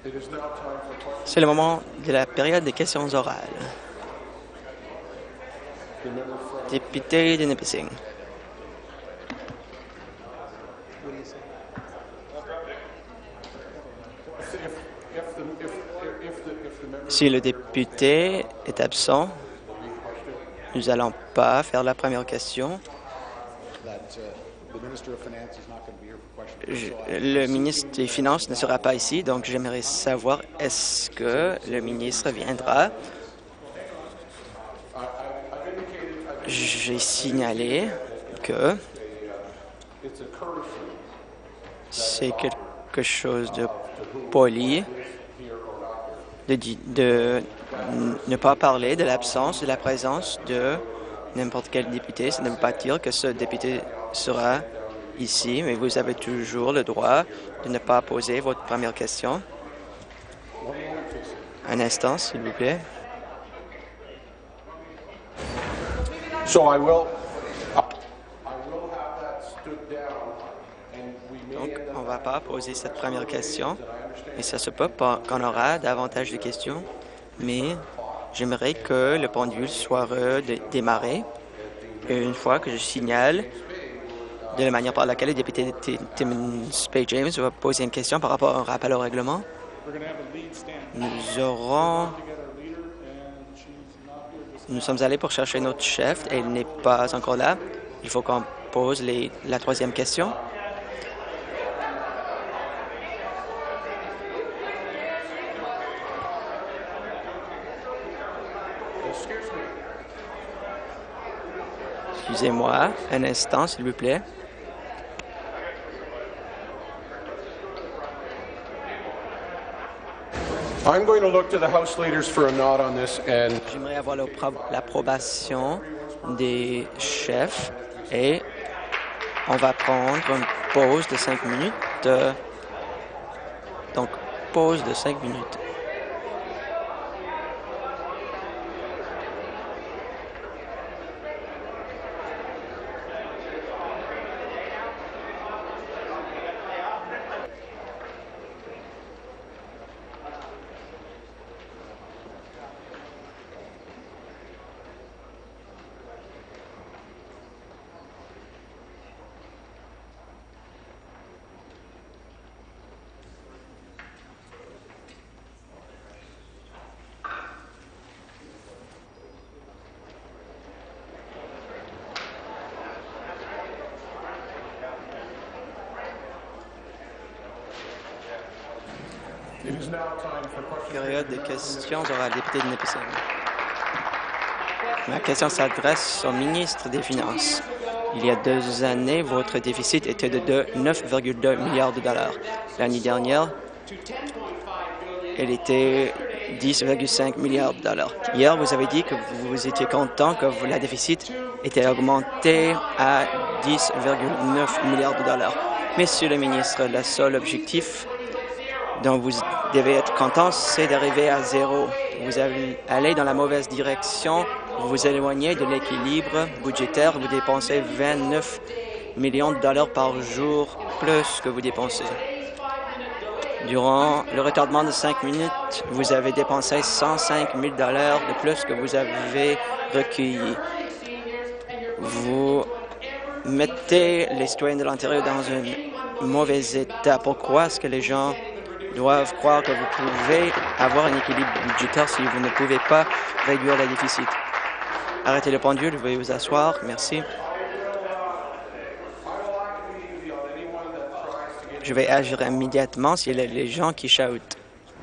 C'est le moment de la période des questions orales. Député de Nipissing. Si le député est absent, nous n'allons pas faire la première question. Le ministre des Finances ne sera pas ici, donc j'aimerais savoir, est-ce que le ministre viendra? J'ai signalé que c'est quelque chose de poli de ne pas parler de l'absence, de la présence de n'importe quel député. Ça ne veut pas dire que ce député sera ici, mais vous avez toujours le droit de ne pas poser votre première question. Un instant, s'il vous plaît. Donc, on ne va pas poser cette première question, et ça se peut qu'on aura davantage de questions, mais j'aimerais que le pendule soit redémarré. Et une fois que je signale de la manière par laquelle le député Timmins Spade James va poser une question par rapport à un rappel au règlement, nous sommes allés pour chercher notre chef et il n'est pas encore là. Il faut qu'on pose la troisième question. Excusez-moi, un instant, s'il vous plaît. J'aimerais avoir l'approbation des chefs et on va prendre une pause de 5 minutes. Donc, pause de 5 minutes. Période de questions orales, député de Nipissing. Ma question s'adresse au ministre des Finances. Il y a 2 années, votre déficit était de 9,2 milliards de dollars. L'année dernière, elle était 10,5 milliards de dollars. Hier, vous avez dit que vous étiez content que la déficit était augmenté à 10,9 milliards de dollars. Monsieur le ministre, le seul objectif dont vous devez être content, c'est d'arriver à zéro. Vous allez dans la mauvaise direction, vous vous éloignez de l'équilibre budgétaire, vous dépensez 29 millions de dollars par jour, plus que vous dépensez. Durant le retardement de 5 minutes, vous avez dépensé 105 000 dollars de plus que vous avez recueilli. Vous mettez les citoyens de l'Ontario dans un mauvais état. Pourquoi est-ce que les gens doivent croire que vous pouvez avoir un équilibre budgétaire si vous ne pouvez pas réduire le déficit? Arrêtez le pendule, veuillez vous asseoir. Merci. Je vais agir immédiatement s'il y a les gens qui chahutent.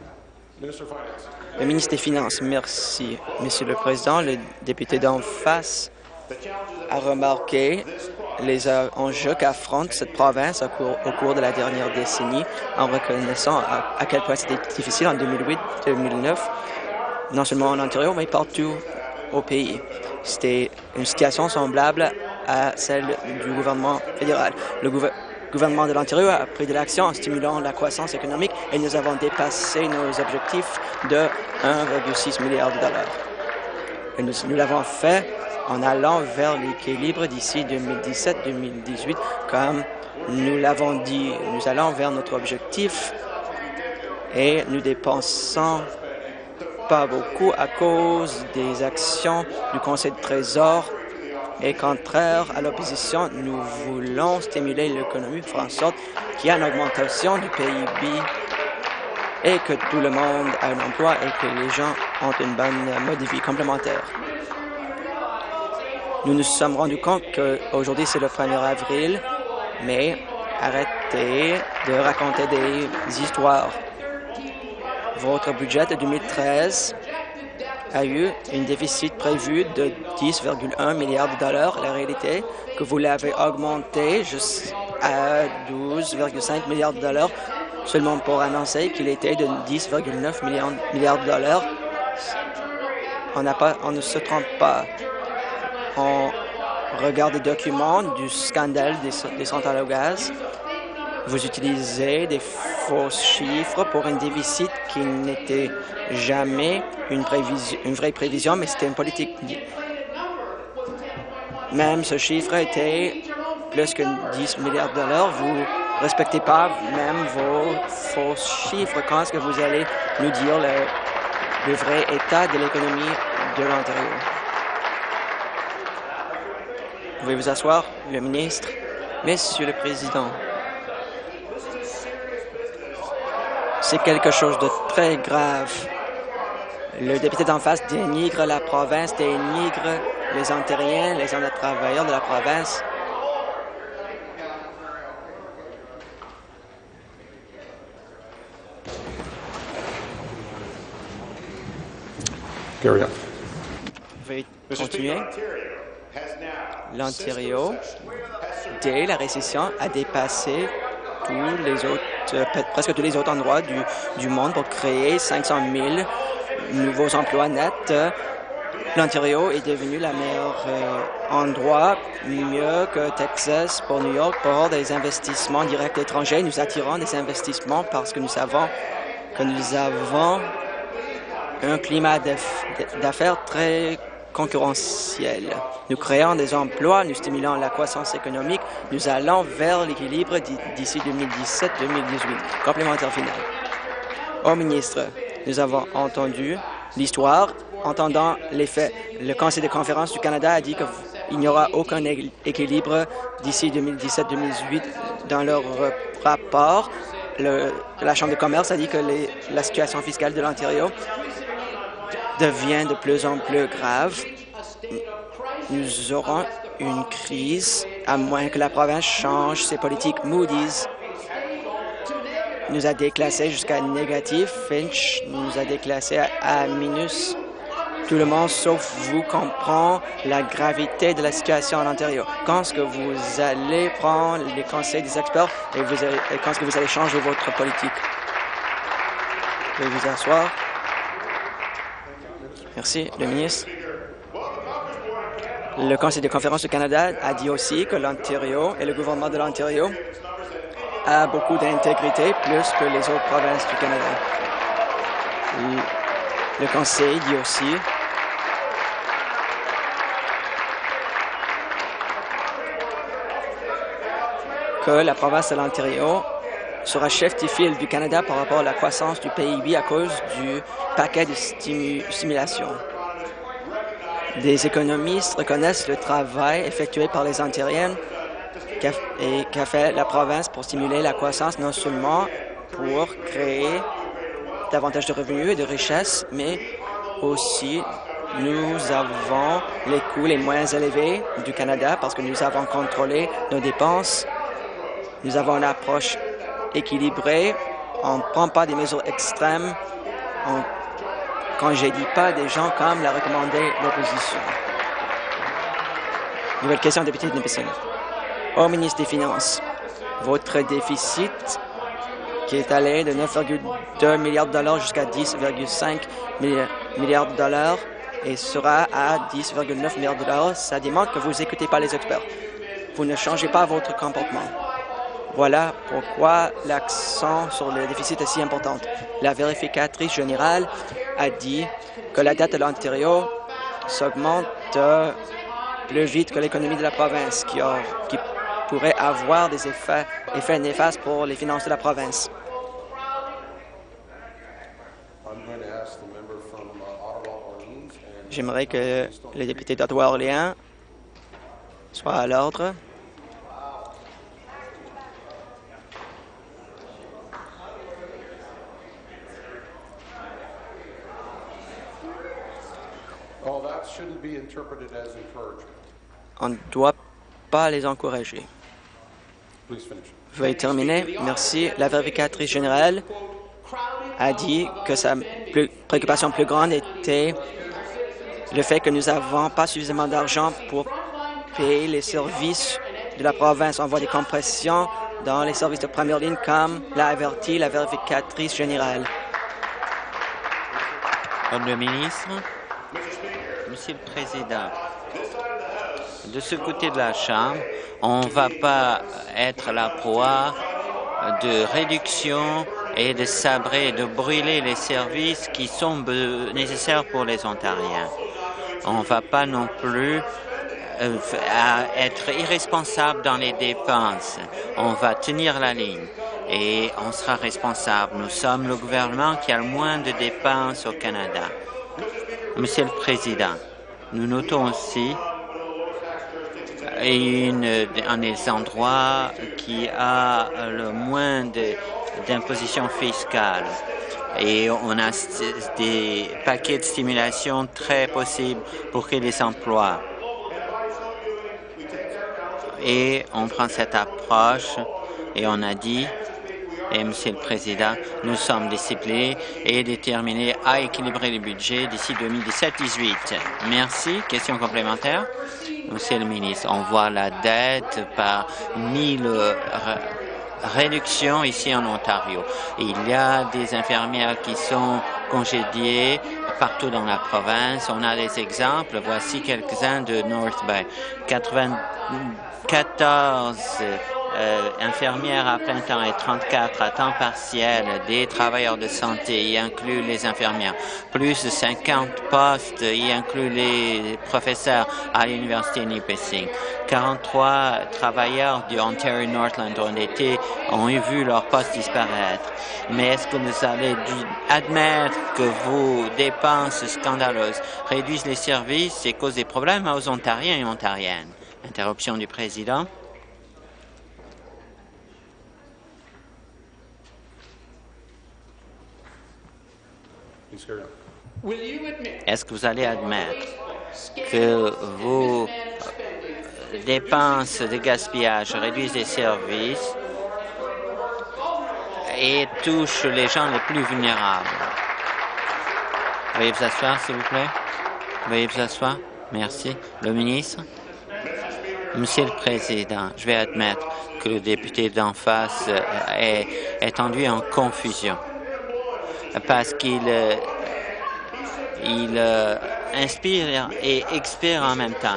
Le ministre des Finances, merci. Monsieur le Président, le député d'en face a remarqué les enjeux qu'affronte cette province au cours de la dernière décennie en reconnaissant à quel point c'était difficile en 2008-2009, non seulement en Ontario, mais partout au pays. C'était une situation semblable à celle du gouvernement fédéral. Le gouvernement de l'Ontario a pris de l'action en stimulant la croissance économique et nous avons dépassé nos objectifs de 1,6 milliard de dollars. Et nous l'avons fait en allant vers l'équilibre d'ici 2017-2018, comme nous l'avons dit. Nous allons vers notre objectif et nous dépensons pas beaucoup à cause des actions du Conseil de Trésor. Et contraire à l'opposition, nous voulons stimuler l'économie pour faire en sorte qu'il y ait une augmentation du PIB et que tout le monde a un emploi et que les gens ont une bonne mode de vie complémentaire. Nous nous sommes rendus compte qu'aujourd'hui, c'est le 1er avril, mais arrêtez de raconter des histoires. Votre budget de 2013 a eu un déficit prévu de 10,1 milliards de dollars. La réalité est que vous l'avez augmenté à 12,5 milliards de dollars seulement pour annoncer qu'il était de 10,9 milliards de dollars. On ne se trompe pas. On regarde des documents du scandale des centrales au gaz. Vous utilisez des faux chiffres pour un déficit qui n'était jamais une vraie prévision, mais c'était une politique. Même ce chiffre était plus que 10 milliards de dollars. Vous ne respectez pas même vos faux chiffres. Quand est-ce que vous allez nous dire le vrai état de l'économie de l'Ontario? Pouvez vous asseoir, le ministre? Monsieur le Président, c'est quelque chose de très grave. Le député d'en face dénigre la province, dénigre les Ontariens, les travailleurs de la province. Carry on. Vous pouvez continuer. L'Ontario, dès la récession, a dépassé presque tous les autres endroits du monde pour créer 500 000 nouveaux emplois nets. L'Ontario est devenu le meilleur endroit, mieux que Texas pour New York, pour des investissements directs étrangers. Nous attirons des investissements parce que nous savons que nous avons un climat d'affaires très concurrentiel. Nous créons des emplois, nous stimulons la croissance économique, nous allons vers l'équilibre d'ici 2017-2018. Complémentaire final. Au ministre, nous avons entendu l'histoire, entendant les faits. Le Conseil de conférence du Canada a dit qu'il n'y aura aucun équilibre d'ici 2017-2018 dans leur rapport. La Chambre de commerce a dit que la situation fiscale de l'Ontario devient de plus en plus grave. Nous aurons une crise à moins que la province change ses politiques. Moody's nous a déclassés jusqu'à négatif. Finch nous a déclassés à minus. Tout le monde, sauf vous, comprend la gravité de la situation en Ontario. Quand est-ce que vous allez prendre les conseils des experts et quand est-ce que vous allez changer votre politique? Veuillez vous asseoir. Merci, le ministre. Le Conseil de conférence du Canada a dit aussi que l'Ontario et le gouvernement de l'Ontario a beaucoup d'intégrité, plus que les autres provinces du Canada. Le Conseil dit aussi que la province de l'Ontario sera chef de file du Canada par rapport à la croissance du PIB à cause du paquet de stimulation. Des économistes reconnaissent le travail effectué par les Ontariens et qu'a fait la province pour stimuler la croissance, non seulement pour créer davantage de revenus et de richesses, mais aussi nous avons les coûts les moins élevés du Canada parce que nous avons contrôlé nos dépenses. Nous avons une approche équilibrée. On ne prend pas des mesures extrêmes. On ne congédie pas des gens comme l'a recommandé l'opposition. Nouvelle question, député de Nipissing. Au ministre des Finances, votre déficit qui est allé de 9,2 milliards de dollars jusqu'à 10,5 milliards de dollars et sera à 10,9 milliards de dollars, ça démontre que vous n'écoutez pas les experts. Vous ne changez pas votre comportement. Voilà pourquoi l'accent sur le déficit est si important. La vérificatrice générale a dit que la dette de l'Ontario s'augmente plus vite que l'économie de la province, qui pourrait avoir des effets néfastes pour les finances de la province. J'aimerais que le député d'Ottawa-Orléans soit à l'ordre. On ne doit pas les encourager. Veuillez terminer. Merci. La vérificatrice générale a dit que sa préoccupation plus grande était le fait que nous n'avons pas suffisamment d'argent pour payer les services de la province. On voit des compressions dans les services de première ligne, comme l'a averti la vérificatrice générale. Le ministre, Monsieur le Président, de ce côté de la Chambre, on ne va pas être la proie de réduction et de sabrer, de brûler les services qui sont nécessaires pour les Ontariens. On ne va pas non plus être irresponsable dans les dépenses. On va tenir la ligne et on sera responsable. Nous sommes le gouvernement qui a le moins de dépenses au Canada. Monsieur le Président, nous notons aussi un des endroits qui a le moins d'imposition fiscale. Et on a des paquets de stimulation très possibles pour créer des emplois. Et on prend cette approche et on a dit, et Monsieur le Président, nous sommes disciplinés et déterminés à équilibrer le budget d'ici 2017-18. Merci. Question complémentaire? Monsieur le ministre, on voit la dette par 1000 réductions ici en Ontario. Il y a des infirmières qui sont congédiées partout dans la province. On a des exemples. Voici quelques-uns de North Bay. 94 infirmières à plein temps et 34 à temps partiel des travailleurs de santé, y inclut les infirmières. Plus de 50 postes, y inclut les professeurs à l'Université Nipissing. 43 travailleurs du Ontario Northland ont vu leur poste disparaître. Mais est-ce que vous allez admettre que vos dépenses scandaleuses réduisent les services et causent des problèmes aux Ontariens et Ontariennes? Interruption du Président. Est-ce que vous allez admettre que vos dépenses de gaspillage réduisent les services et touchent les gens les plus vulnérables? Veuillez vous asseoir, s'il vous plaît. Veuillez vous asseoir. Merci. Le ministre. Monsieur le Président, je vais admettre que le député d'en face est enduit en confusion parce qu'il inspire et expire en même temps.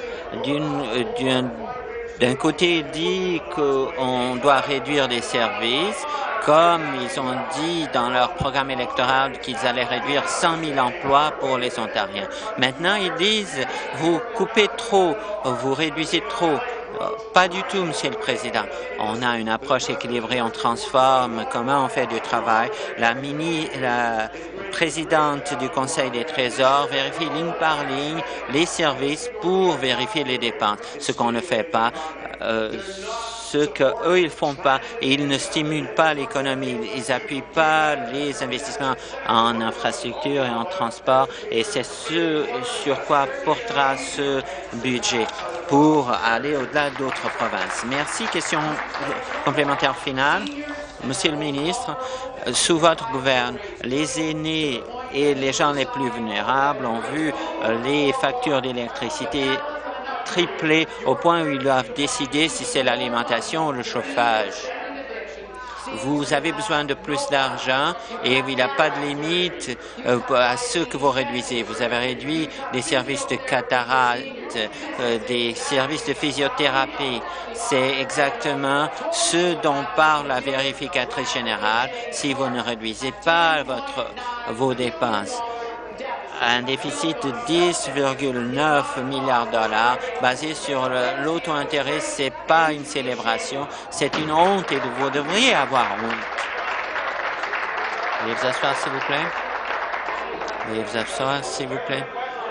D'un côté, il dit qu'on doit réduire les services, comme ils ont dit dans leur programme électoral qu'ils allaient réduire 100 000 emplois pour les Ontariens. Maintenant, ils disent vous coupez trop, vous réduisez trop. Pas du tout, Monsieur le Président. On a une approche équilibrée, on transforme comment on fait du travail. La présidente du Conseil des Trésors vérifie ligne par ligne les services pour vérifier les dépenses. Ce qu'on ne fait pas, ce qu'eux, ils font pas, et ils ne stimulent pas l'économie, ils appuient pas les investissements en infrastructure et en transport, et c'est ce sur quoi portera ce budget pour aller au-delà d'autres provinces. Merci. Question complémentaire finale. Monsieur le ministre, sous votre gouvernement, les aînés et les gens les plus vulnérables ont vu les factures d'électricité tripler au point où ils doivent décider si c'est l'alimentation ou le chauffage. Vous avez besoin de plus d'argent et il n'y a pas de limite à ce que vous réduisez. Vous avez réduit des services de cataracte, des services de physiothérapie. C'est exactement ce dont parle la vérificatrice générale si vous ne réduisez pas vos dépenses. Un déficit de 10,9 milliards de dollars basé sur l'auto-intérêt, ce n'est pas une célébration, c'est une honte et vous devriez avoir honte. Veuillez vous asseoir, s'il vous plaît. Veuillez vous asseoir, s'il vous plaît.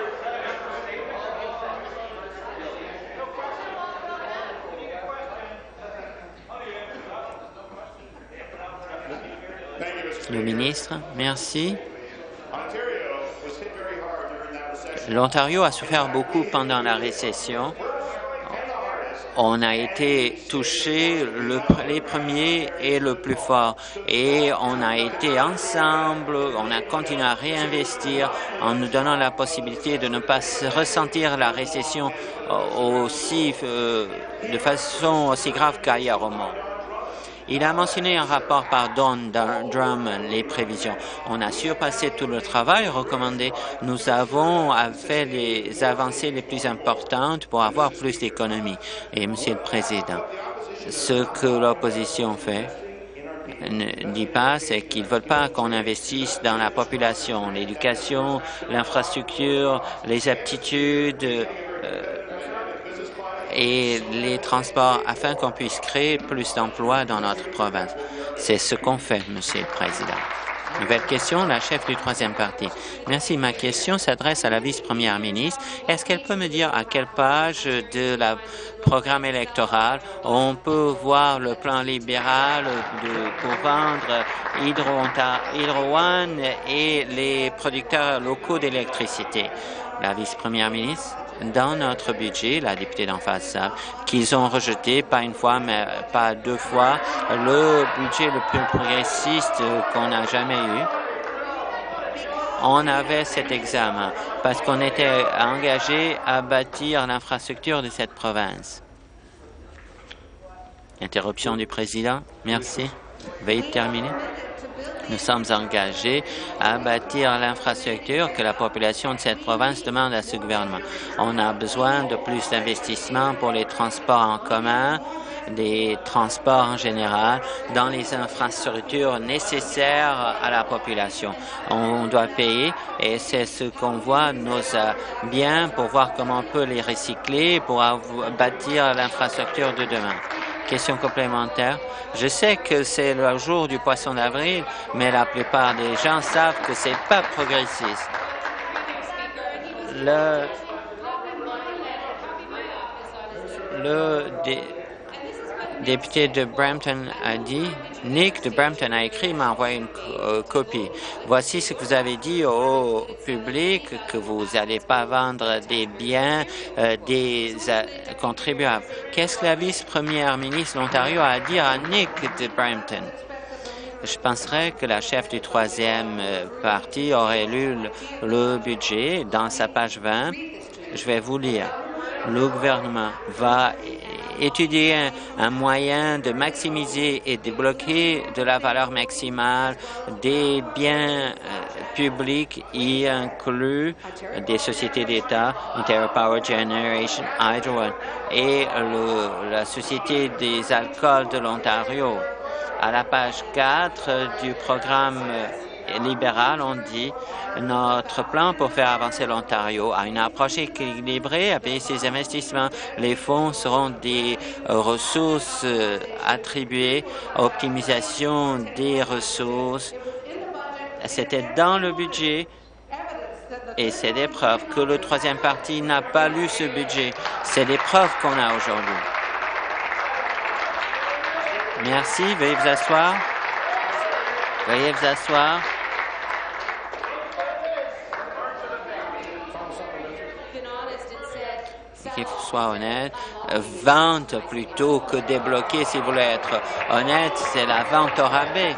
Le ministre, merci. L'Ontario a souffert beaucoup pendant la récession. On a été touchés les premiers et le plus fort. Et on a été ensemble, on a continué à réinvestir en nous donnant la possibilité de ne pas ressentir la récession de façon aussi grave qu'ailleurs au monde. Il a mentionné un rapport par Don Drummond, les prévisions. On a surpassé tout le travail recommandé. Nous avons fait les avancées les plus importantes pour avoir plus d'économies. Et, Monsieur le Président, ce que l'opposition fait ne dit pas, c'est qu'ils ne veulent pas qu'on investisse dans la population, l'éducation, l'infrastructure, les aptitudes, et les transports afin qu'on puisse créer plus d'emplois dans notre province. C'est ce qu'on fait, Monsieur le Président. Nouvelle question, la chef du troisième parti. Merci. Ma question s'adresse à la vice-première ministre. Est-ce qu'elle peut me dire à quelle page de la programme électoral on peut voir le plan libéral pour vendre Hydro One et les producteurs locaux d'électricité? La vice-première ministre. Dans notre budget, la députée d'en face savent qu'ils ont rejeté, pas une fois, mais pas deux fois, le budget le plus progressiste qu'on n'a jamais eu. On avait cet examen parce qu'on était engagé à bâtir l'infrastructure de cette province. Interruption du président. Merci. Veuillez terminer. Nous sommes engagés à bâtir l'infrastructure que la population de cette province demande à ce gouvernement. On a besoin de plus d'investissements pour les transports en commun, des transports en général, dans les infrastructures nécessaires à la population. On doit payer et c'est ce qu'on voit nos biens pour voir comment on peut les recycler pour bâtir l'infrastructure de demain. Question complémentaire. Je sais que c'est le jour du poisson d'avril, mais la plupart des gens savent que c'est pas progressiste. Le député de Brampton a dit, Nick de Brampton a écrit, m'a envoyé une copie. Voici ce que vous avez dit au public, que vous n'allez pas vendre des biens des contribuables. Qu'est-ce que la vice-première ministre de l'Ontario a à dire à Nick de Brampton? Je penserais que la chef du troisième parti aurait lu le budget dans sa page 20. Je vais vous lire. Le gouvernement va étudier un moyen de maximiser et de bloquer de la valeur maximale des biens publics, y inclut des sociétés d'État, Ontario Power Generation, Hydro One, et la Société des alcools de l'Ontario. À la page 4 du programme libéral, on dit notre plan pour faire avancer l'Ontario a une approche équilibrée à payer ses investissements. Les fonds seront des ressources attribuées à optimisation des ressources. C'était dans le budget et c'est des preuves que le troisième parti n'a pas lu ce budget. C'est des preuves qu'on a aujourd'hui. Merci. Veuillez vous asseoir. Veuillez vous asseoir. Qu'il soit honnête, vente plutôt que débloquer. Si vous voulez être honnête, c'est la vente au rabais.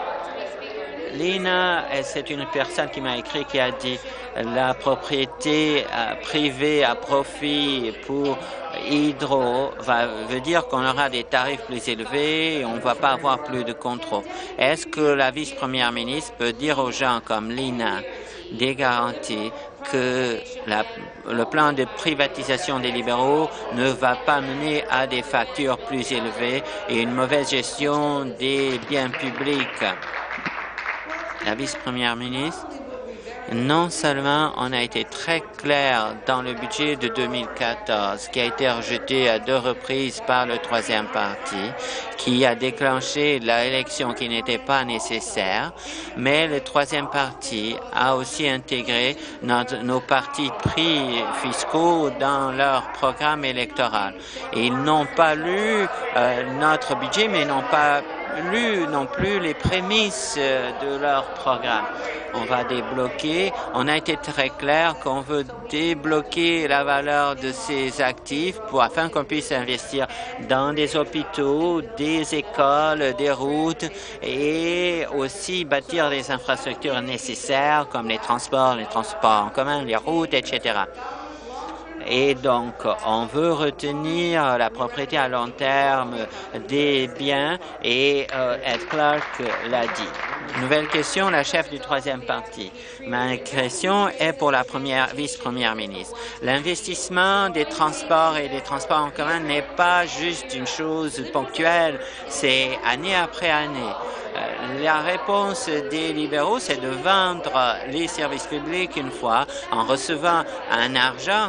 Lina, c'est une personne qui m'a écrit qui a dit la propriété privée à profit pour Hydro veut dire qu'on aura des tarifs plus élevés et on ne va pas avoir plus de contrôle. Est-ce que la vice-première ministre peut dire aux gens comme Lina des garanties que le plan de privatisation des libéraux ne va pas mener à des factures plus élevées et une mauvaise gestion des biens publics? La vice-première ministre, Non seulement on a été très clair dans le budget de 2014, qui a été rejeté à 2 reprises par le troisième parti, qui a déclenché l'élection qui n'était pas nécessaire, mais le troisième parti a aussi intégré nos partis pris fiscaux dans leur programme électoral. Et ils n'ont pas lu notre budget, mais n'ont pas lu non plus les prémices de leur programme. On va débloquer. On a été très clair qu'on veut débloquer la valeur de ces actifs afin qu'on puisse investir dans des hôpitaux, des écoles, des routes et aussi bâtir les infrastructures nécessaires comme les transports en commun, les routes, etc. Et donc, on veut retenir la propriété à long terme des biens et Ed Clark l'a dit. Nouvelle question, la chef du troisième parti. Ma question est pour la vice-première ministre. L'investissement des transports et des transports en commun n'est pas juste une chose ponctuelle, c'est année après année. La réponse des libéraux, c'est de vendre les services publics une fois en recevant un argent,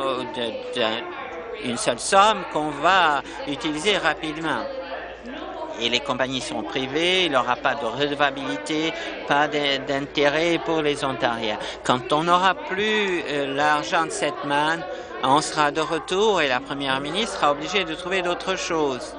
une seule somme qu'on va utiliser rapidement. Et les compagnies sont privées, il n'y aura pas de redevabilité, pas d'intérêt pour les Ontariens. Quand on n'aura plus l'argent de cette manne, on sera de retour et la première ministre sera obligée de trouver d'autres choses.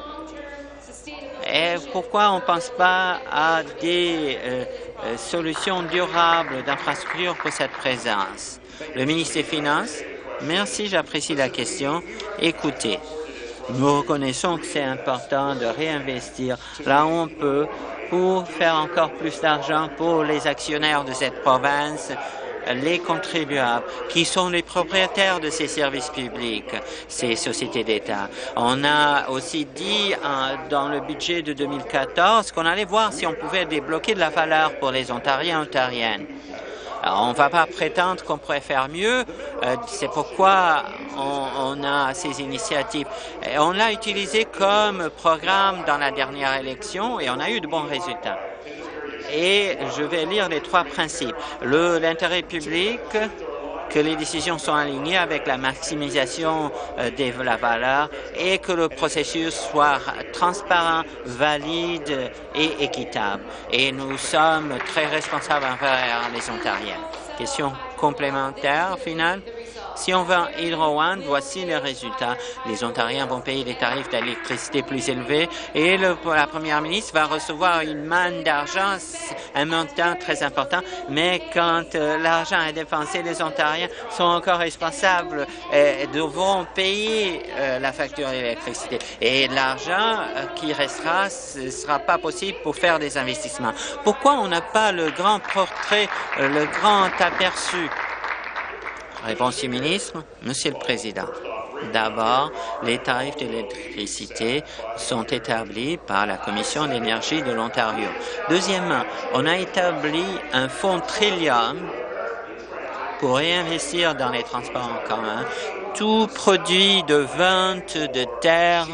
Et pourquoi on ne pense pas à des solutions durables d'infrastructures pour cette présence? Le ministre des Finances, merci, j'apprécie la question. Écoutez, nous reconnaissons que c'est important de réinvestir là où on peut pour faire encore plus d'argent pour les actionnaires de cette province, les contribuables, qui sont les propriétaires de ces services publics, ces sociétés d'État. On a aussi dit dans le budget de 2014 qu'on allait voir si on pouvait débloquer de la valeur pour les Ontariens et Ontariennes. Alors, on ne va pas prétendre qu'on pourrait faire mieux, c'est pourquoi on a ces initiatives. Et on l'a utilisé comme programme dans la dernière élection et on a eu de bons résultats. Et je vais lire les 3 principes. L'intérêt public, que les décisions sont alignées avec la maximisation de la valeur et que le processus soit transparent, valide et équitable. Et nous sommes très responsables envers les Ontariens. Question complémentaire finale. Si on vend Hydro One, voici les résultats. Les Ontariens vont payer des tarifs d'électricité plus élevés et la première ministre va recevoir une manne d'argent, un montant très important. Mais quand l'argent est dépensé, les Ontariens sont encore responsables et devront payer la facture d'électricité. Et l'argent qui restera, ce ne sera pas possible pour faire des investissements. Pourquoi on n'a pas le grand portrait, le grand aperçu? Réponse du ministre. Monsieur le Président, d'abord, les tarifs d'électricité sont établis par la Commission d'énergie de l'Ontario. Deuxièmement, on a établi un fonds Trillium pour réinvestir dans les transports en commun. Tout produit de vente de terres,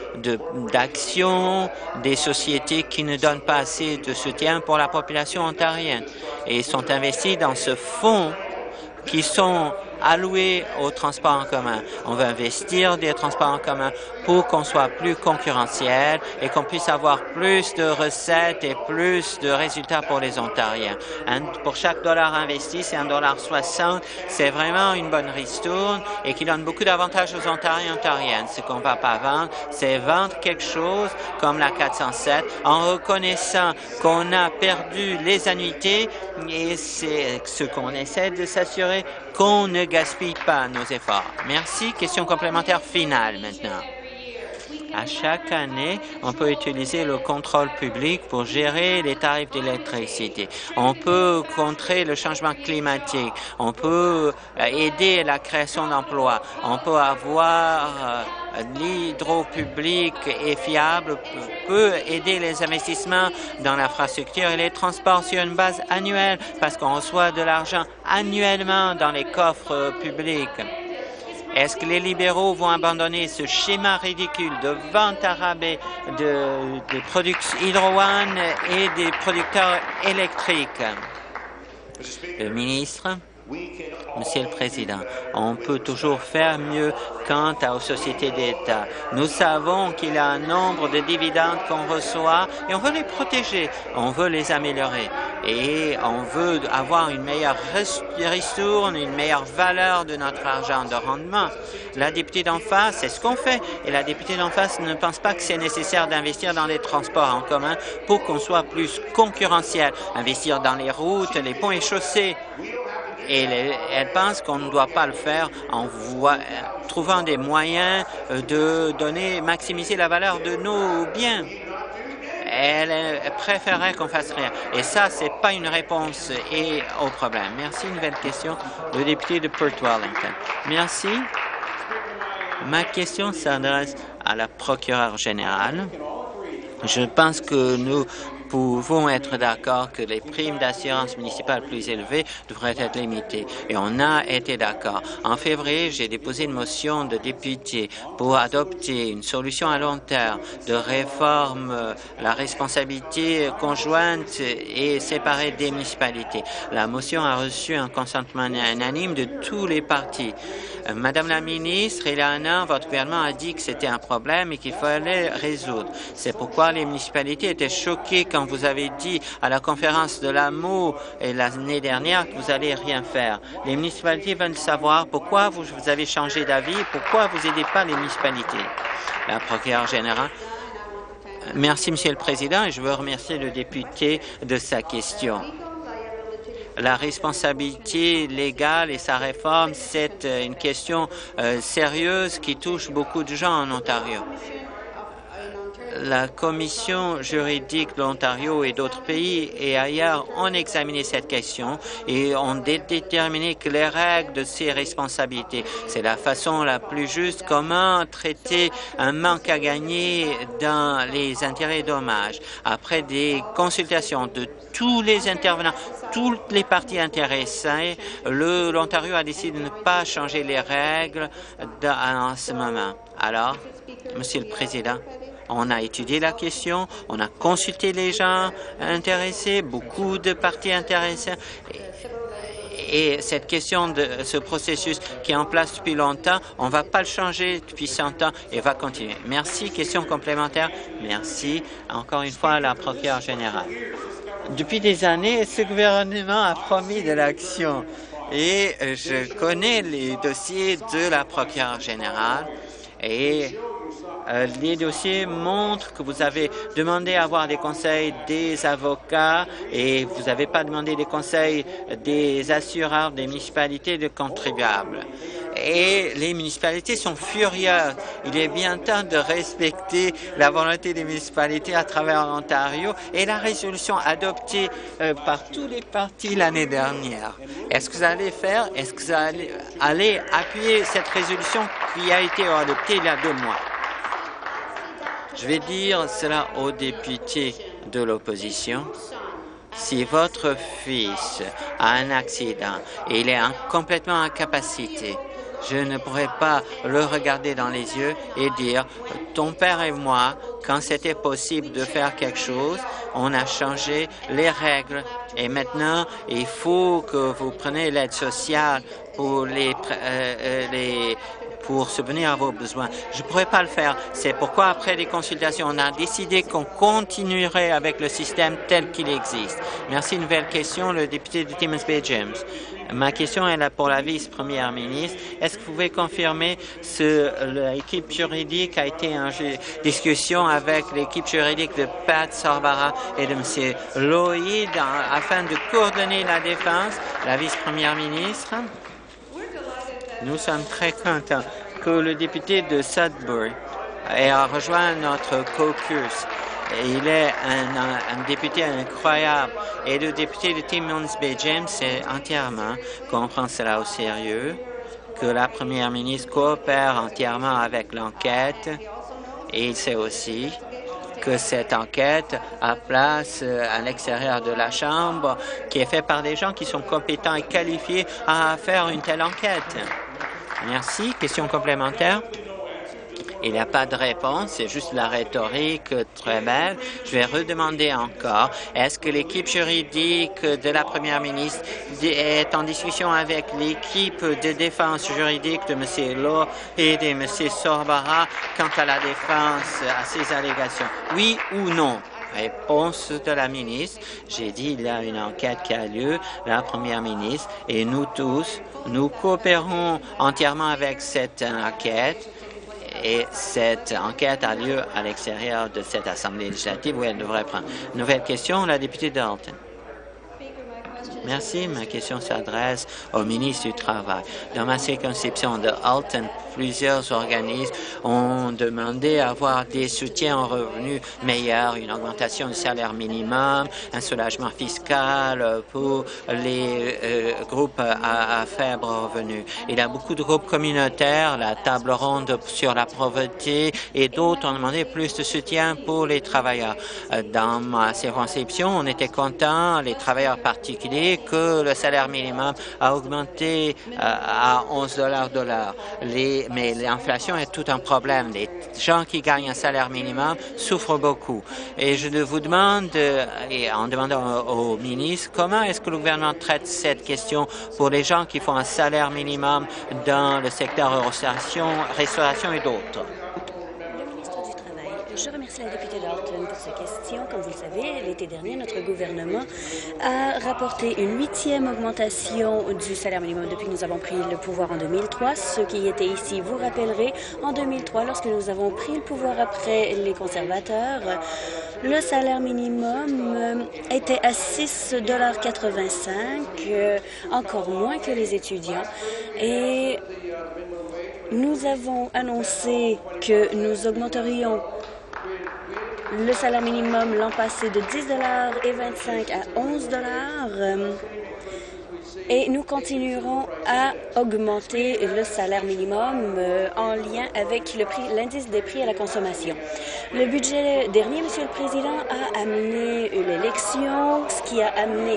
d'actions des sociétés qui ne donnent pas assez de soutien pour la population ontarienne et sont investis dans ce fonds qui sont alloués aux transports en commun. On veut investir des transports en commun pour qu'on soit plus concurrentiel et qu'on puisse avoir plus de recettes et plus de résultats pour les Ontariens. Pour chaque dollar investi, c'est $1,60. C'est vraiment une bonne ristourne et qui donne beaucoup d'avantages aux Ontariens et Ontariennes. Ce qu'on ne va pas vendre, c'est vendre quelque chose comme la 407 en reconnaissant qu'on a perdu les annuités et c'est ce qu'on essaie de s'assurer qu'on ne gaspille pas nos efforts. Merci. Question complémentaire finale maintenant. À chaque année, on peut utiliser le contrôle public pour gérer les tarifs d'électricité. On peut contrer le changement climatique. On peut aider la création d'emplois. On peut avoir l'hydro public et fiable peut aider les investissements dans l'infrastructure et les transports sur une base annuelle parce qu'on reçoit de l'argent annuellement dans les coffres publics. Est-ce que les libéraux vont abandonner ce schéma ridicule de vente à rabais des products Hydro One et des producteurs électriques? Le ministre. Monsieur le Président, on peut toujours faire mieux quant aux sociétés d'État. Nous savons qu'il y a un nombre de dividendes qu'on reçoit et on veut les protéger, on veut les améliorer et on veut avoir une meilleure ristourne, une meilleure valeur de notre argent de rendement. La députée d'en face, c'est ce qu'on fait et la députée d'en face ne pense pas que c'est nécessaire d'investir dans les transports en commun pour qu'on soit plus concurrentiel, investir dans les routes, les ponts et chaussées. Et elle pense qu'on ne doit pas le faire en trouvant des moyens de maximiser la valeur de nos biens. Elle préférerait qu'on fasse rien. Et ça, c'est pas une réponse au problème. Merci. Nouvelle question, le député de Perth Wellington. Merci. Ma question s'adresse à la procureure générale. Je pense que nous pouvons être d'accord que les primes d'assurance municipale plus élevées devraient être limitées. Et on a été d'accord. En février, j'ai déposé une motion de député pour adopter une solution à long terme de réforme, la responsabilité conjointe et séparée des municipalités. La motion a reçu un consentement unanime de tous les partis. Madame la ministre, il y a un an, votre gouvernement a dit que c'était un problème et qu'il fallait résoudre. C'est pourquoi les municipalités étaient choquées quand vous avez dit à la conférence de l'AMO l'année dernière que vous n'allez rien faire. Les municipalités veulent savoir pourquoi vous avez changé d'avis, pourquoi vous n'aidez pas les municipalités. La procureure générale. Merci, Monsieur le Président, et je veux remercier le député de sa question. La responsabilité légale et sa réforme, c'est une question sérieuse qui touche beaucoup de gens en Ontario. La Commission juridique de l'Ontario et d'autres pays et ailleurs ont examiné cette question et ont déterminé que les règles de ces responsabilités, c'est la façon la plus juste comment traiter un manque à gagner dans les intérêts et dommages. Après des consultations de tous les intervenants, toutes les parties intéressées, l'Ontario a décidé de ne pas changer les règles en ce moment. Alors, Monsieur le Président, on a étudié la question, on a consulté les gens intéressés, beaucoup de parties intéressées. Et cette question de ce processus qui est en place depuis longtemps, on ne va pas le changer depuis 100 ans et va continuer. Merci. Question complémentaire. Merci. Encore une fois, la procureure générale. Depuis des années, ce gouvernement a promis de l'action et je connais les dossiers de la procureure générale et les dossiers montrent que vous avez demandé à avoir des conseils des avocats et vous n'avez pas demandé des conseils des assureurs, des municipalités, de contribuables. Et les municipalités sont furieuses. Il est bien temps de respecter la volonté des municipalités à travers l'Ontario et la résolution adoptée par tous les partis l'année dernière. Est-ce que vous allez faire, est-ce que vous allez appuyer cette résolution qui a été adoptée il y a 2 mois? Je vais dire cela aux députés de l'opposition. Si votre fils a un accident et il est complètement incapacité, je ne pourrais pas le regarder dans les yeux et dire « Ton père et moi, quand c'était possible de faire quelque chose, on a changé les règles et maintenant, il faut que vous preniez l'aide sociale pour subvenir à vos besoins. » Je ne pourrais pas le faire. C'est pourquoi, après les consultations, on a décidé qu'on continuerait avec le système tel qu'il existe. Merci. Nouvelle question, le député de Timmins Bay James. Ma question est là pour la vice-première ministre. Est-ce que vous pouvez confirmer l'équipe juridique a été en discussion avec l'équipe juridique de Pat Sorbara et de M. Lloyd afin de coordonner la défense? La vice-première ministre. Nous sommes très contents que le député de Sudbury ait rejoint notre caucus. Il est un député incroyable. Et le député de Timmins Bay James sait entièrement qu'on prend cela au sérieux, que la première ministre coopère entièrement avec l'enquête. Et il sait aussi que cette enquête a place à l'extérieur de la Chambre, qui est faite par des gens qui sont compétents et qualifiés à faire une telle enquête. Merci. Question complémentaire. Il n'y a pas de réponse, c'est juste la rhétorique très belle. Je vais redemander encore, est-ce que l'équipe juridique de la première ministre est en discussion avec l'équipe de défense juridique de M. Law et de M. Sorbara quant à la défense à ces allégations? Oui ou non? Réponse de la ministre. J'ai dit il y a une enquête qui a lieu, la première ministre, et nous tous, nous coopérons entièrement avec cette enquête. Et cette enquête a lieu à l'extérieur de cette Assemblée législative où elle devrait prendre. Nouvelle question, la députée Dalton. Merci. Ma question s'adresse au ministre du Travail. Dans ma circonscription de Alton, plusieurs organismes ont demandé à avoir des soutiens en revenus meilleurs, une augmentation du salaire minimum, un soulagement fiscal pour les groupes à faible revenu. Il y a beaucoup de groupes communautaires, la table ronde sur la pauvreté et d'autres ont demandé plus de soutien pour les travailleurs. Dans ma circonscription, on était contents, les travailleurs particuliers, que le salaire minimum a augmenté à 11 de l'heure. Mais l'inflation est tout un problème. Les gens qui gagnent un salaire minimum souffrent beaucoup. Et je vous demande, et en demandant au ministre, comment est-ce que le gouvernement traite cette question pour les gens qui font un salaire minimum dans le secteur restauration et d'autres? Je remercie la députée Dalton pour sa question. Comme vous le savez, l'été dernier, notre gouvernement a rapporté une 8e augmentation du salaire minimum depuis que nous avons pris le pouvoir en 2003. Ceux qui étaient ici vous rappellerez, en 2003, lorsque nous avons pris le pouvoir après les conservateurs, le salaire minimum était à 6,85 $, encore moins que les étudiants. Et nous avons annoncé que nous augmenterions le salaire minimum l'an passé de 10,25 $ à 11 $. Et nous continuerons à augmenter le salaire minimum en lien avec l'indice des prix à la consommation. Le budget dernier, Monsieur le Président, a amené l'élection, ce qui a amené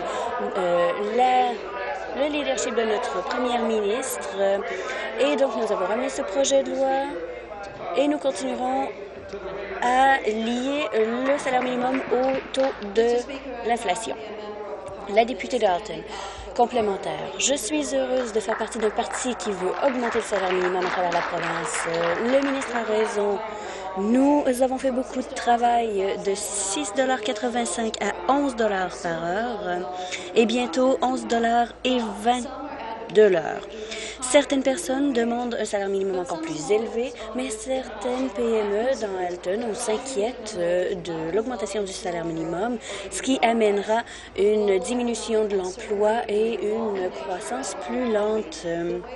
le leadership de notre première ministre. Et donc, nous avons ramené ce projet de loi et nous continuerons à lier le salaire minimum au taux de l'inflation. La députée Dalton, complémentaire. Je suis heureuse de faire partie d'un parti qui veut augmenter le salaire minimum à travers la province. Le ministre a raison. Nous avons fait beaucoup de travail de 6,85 $ à 11 $ par heure et bientôt 11,20 $ Certaines personnes demandent un salaire minimum encore plus élevé, mais certaines PME dans Alton s'inquiètent de l'augmentation du salaire minimum, ce qui amènera une diminution de l'emploi et une croissance plus lente.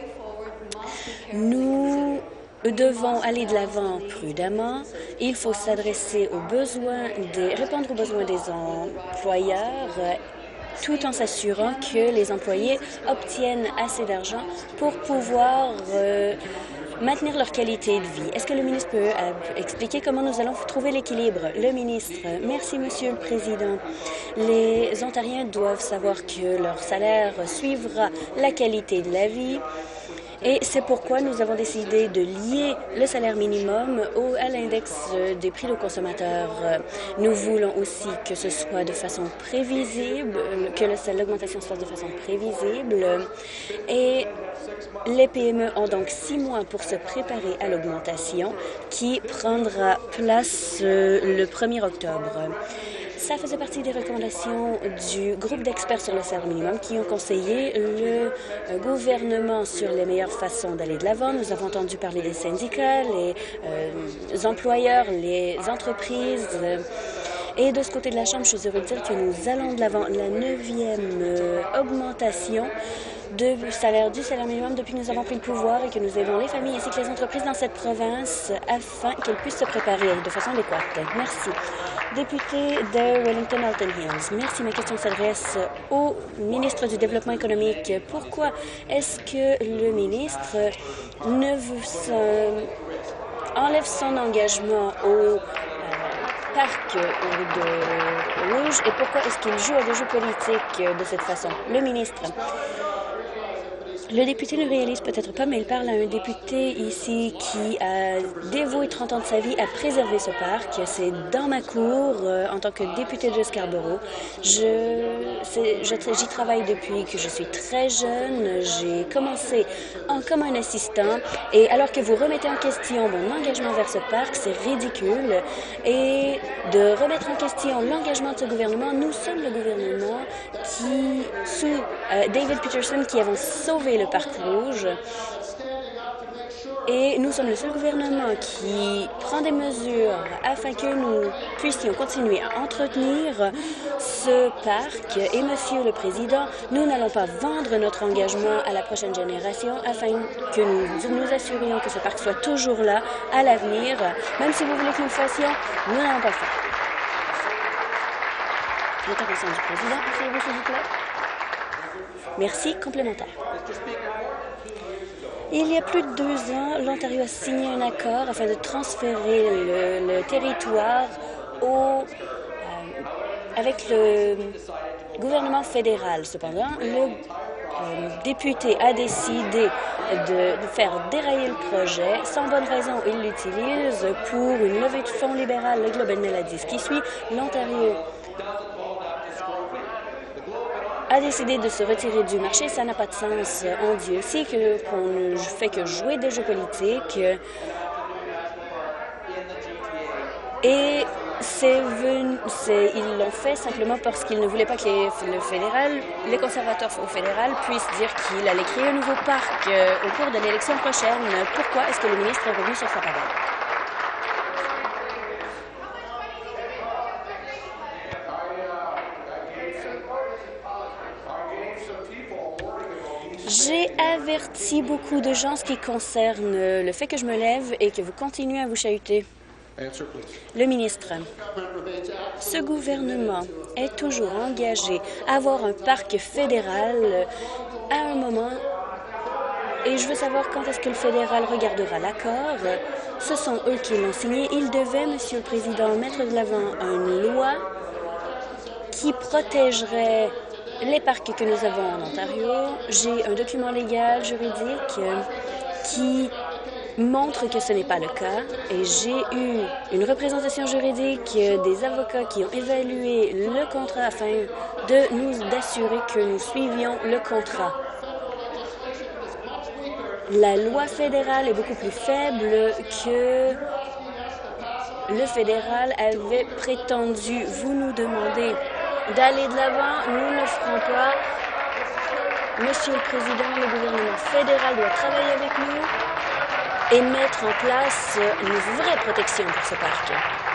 Nous devons aller de l'avant prudemment. Il faut s'adresser aux besoins, répondre aux besoins des employeurs, tout en s'assurant que les employés obtiennent assez d'argent pour pouvoir maintenir leur qualité de vie. Est-ce que le ministre peut expliquer comment nous allons trouver l'équilibre? Le ministre. Merci, Monsieur le Président. Les Ontariens doivent savoir que leur salaire suivra la qualité de la vie. Et c'est pourquoi nous avons décidé de lier le salaire minimum à l'index des prix aux consommateurs. Nous voulons aussi que ce soit de façon prévisible, que l'augmentation se fasse de façon prévisible. Et les PME ont donc 6 mois pour se préparer à l'augmentation qui prendra place le 1er octobre. Ça faisait partie des recommandations du groupe d'experts sur le salaire minimum qui ont conseillé le gouvernement sur les meilleures façons d'aller de l'avant. Nous avons entendu parler des syndicats, les employeurs, les entreprises. Et de ce côté de la Chambre, je suis heureuse de dire que nous allons de l'avant. La 9e augmentation du salaire minimum depuis que nous avons pris le pouvoir et que nous aidons les familles ainsi que les entreprises dans cette province afin qu'elles puissent se préparer de façon adéquate. Merci. Député de Wellington-Halton Hills. Merci. Ma question s'adresse au ministre du Développement économique. Pourquoi est-ce que le ministre enlève son engagement au parc de Rouge et pourquoi est-ce qu'il joue à des jeux politiques de cette façon? Le ministre. Le député ne réalise peut-être pas, mais il parle à un député ici qui a dévoué 30 ans de sa vie à préserver ce parc. C'est dans ma cour en tant que député de Scarborough. J'y travaille depuis que je suis très jeune. J'ai commencé comme un assistant. Et alors que vous remettez en question mon engagement vers ce parc, c'est ridicule. Et de remettre en question l'engagement de ce gouvernement, nous sommes le gouvernement qui, sous David Peterson, qui avons sauvé le Parc rouge. Et nous sommes le seul gouvernement qui prend des mesures afin que nous puissions continuer à entretenir ce parc. Et, Monsieur le Président, nous n'allons pas vendre notre engagement à la prochaine génération afin que nous nous assurions que ce parc soit toujours là à l'avenir. Même si vous voulez que nous le fassions, nous n'allons pas le faire. L'intervention du Président, asseyez-vous s'il vous plaît. Merci. Complémentaire. Il y a plus de 2 ans, l'Ontario a signé un accord afin de transférer le territoire avec le gouvernement fédéral. Cependant, le député a décidé de faire dérailler le projet. Sans bonne raison, il l'utilise pour une levée de fonds libérale, le Globe and Mail a dit ce qui suit. L'Ontario a décidé de se retirer du marché, ça n'a pas de sens. On dit aussi qu'on ne fait que jouer des jeux politiques. Et ils l'ont fait simplement parce qu'ils ne voulaient pas que les conservateurs au fédéral puissent dire qu'il allait créer un nouveau parc au cours de l'élection prochaine. Pourquoi est-ce que le ministre est revenu sur sa parole? J'ai averti beaucoup de gens ce qui concerne le fait que je me lève et que vous continuez à vous chahuter. Le ministre, ce gouvernement est toujours engagé à avoir un parc fédéral à un moment et je veux savoir quand est-ce que le fédéral regardera l'accord. Ce sont eux qui l'ont signé. Ils devaient, Monsieur le Président, mettre de l'avant une loi qui protégerait les parcs que nous avons en Ontario. J'ai un document légal, juridique, qui montre que ce n'est pas le cas. Et j'ai eu une représentation juridique des avocats qui ont évalué le contrat afin de nous assurer que nous suivions le contrat. La loi fédérale est beaucoup plus faible que le fédéral avait prétendu. Vous nous demandez d'aller de l'avant, nous ne le ferons pas. Monsieur le Président, le gouvernement fédéral doit travailler avec nous et mettre en place une vraie protection pour ce parc.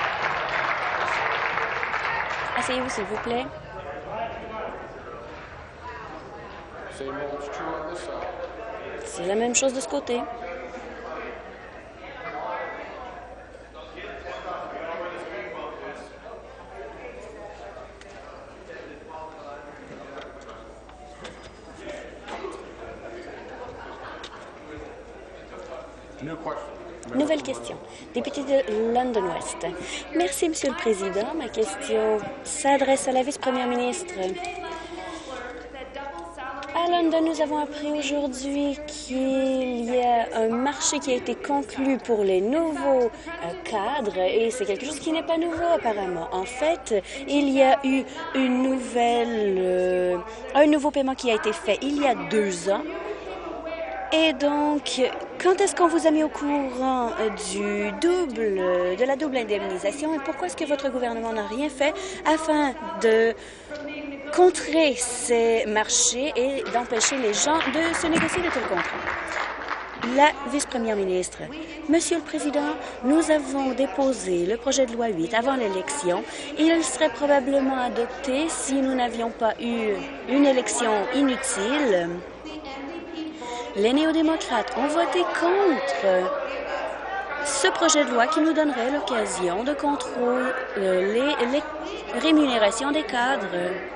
Asseyez-vous, s'il vous plaît. C'est la même chose de ce côté. Nouvelle question. Député de London West. Merci, Monsieur le Président. Ma question s'adresse à la vice-première ministre. À London, nous avons appris aujourd'hui qu'il y a un marché qui a été conclu pour les nouveaux cadres et c'est quelque chose qui n'est pas nouveau apparemment. En fait, il y a eu un nouveau paiement qui a été fait il y a 2 ans. Et donc, quand est-ce qu'on vous a mis au courant de la double indemnisation et pourquoi est-ce que votre gouvernement n'a rien fait afin de contrer ces marchés et d'empêcher les gens de se négocier de tels contrats? La vice-première ministre. Monsieur le Président, nous avons déposé le projet de loi 8 avant l'élection. Il serait probablement adopté si nous n'avions pas eu une élection inutile. Les néo-démocrates ont voté contre ce projet de loi qui nous donnerait l'occasion de contrôler les rémunérations des cadres.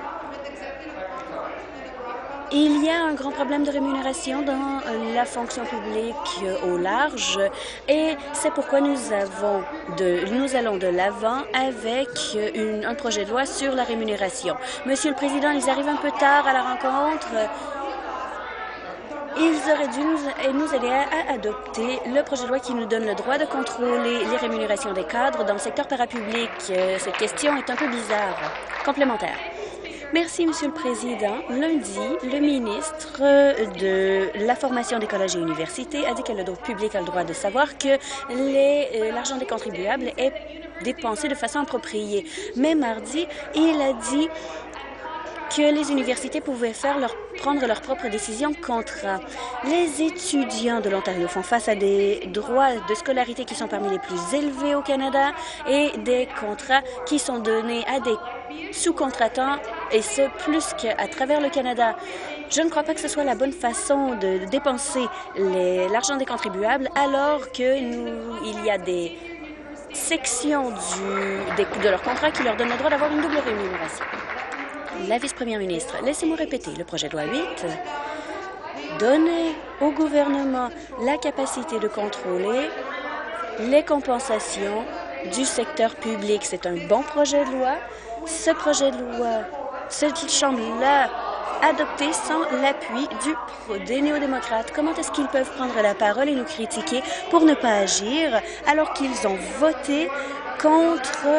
Il y a un grand problème de rémunération dans la fonction publique au large et c'est pourquoi nous allons de l'avant avec un projet de loi sur la rémunération. Monsieur le Président, ils arrivent un peu tard à la rencontre. ils auraient dû nous aider à adopter le projet de loi qui nous donne le droit de contrôler les rémunérations des cadres dans le secteur parapublic. Cette question est un peu bizarre. Complémentaire. Merci, Monsieur le Président. Lundi, le ministre de la Formation des collèges et universités a dit que le public a le droit de savoir que l'argent des contribuables est dépensé de façon appropriée. Mais mardi, il a dit que les universités pouvaient prendre leurs propres décisions contrat. Les étudiants de l'Ontario font face à des droits de scolarité qui sont parmi les plus élevés au Canada et des contrats qui sont donnés à des sous-contractants, et ce, plus qu'à travers le Canada. Je ne crois pas que ce soit la bonne façon de dépenser l'argent des contribuables alors qu'il y a des sections de leur contrat qui leur donnent le droit d'avoir une double rémunération. La vice-première ministre, laissez-moi répéter, le projet de loi 8 donnait au gouvernement la capacité de contrôler les compensations du secteur public. C'est un bon projet de loi. Ce projet de loi, cette Chambre-là, adopté sans l'appui des néo-démocrates. Comment est-ce qu'ils peuvent prendre la parole et nous critiquer pour ne pas agir alors qu'ils ont voté contre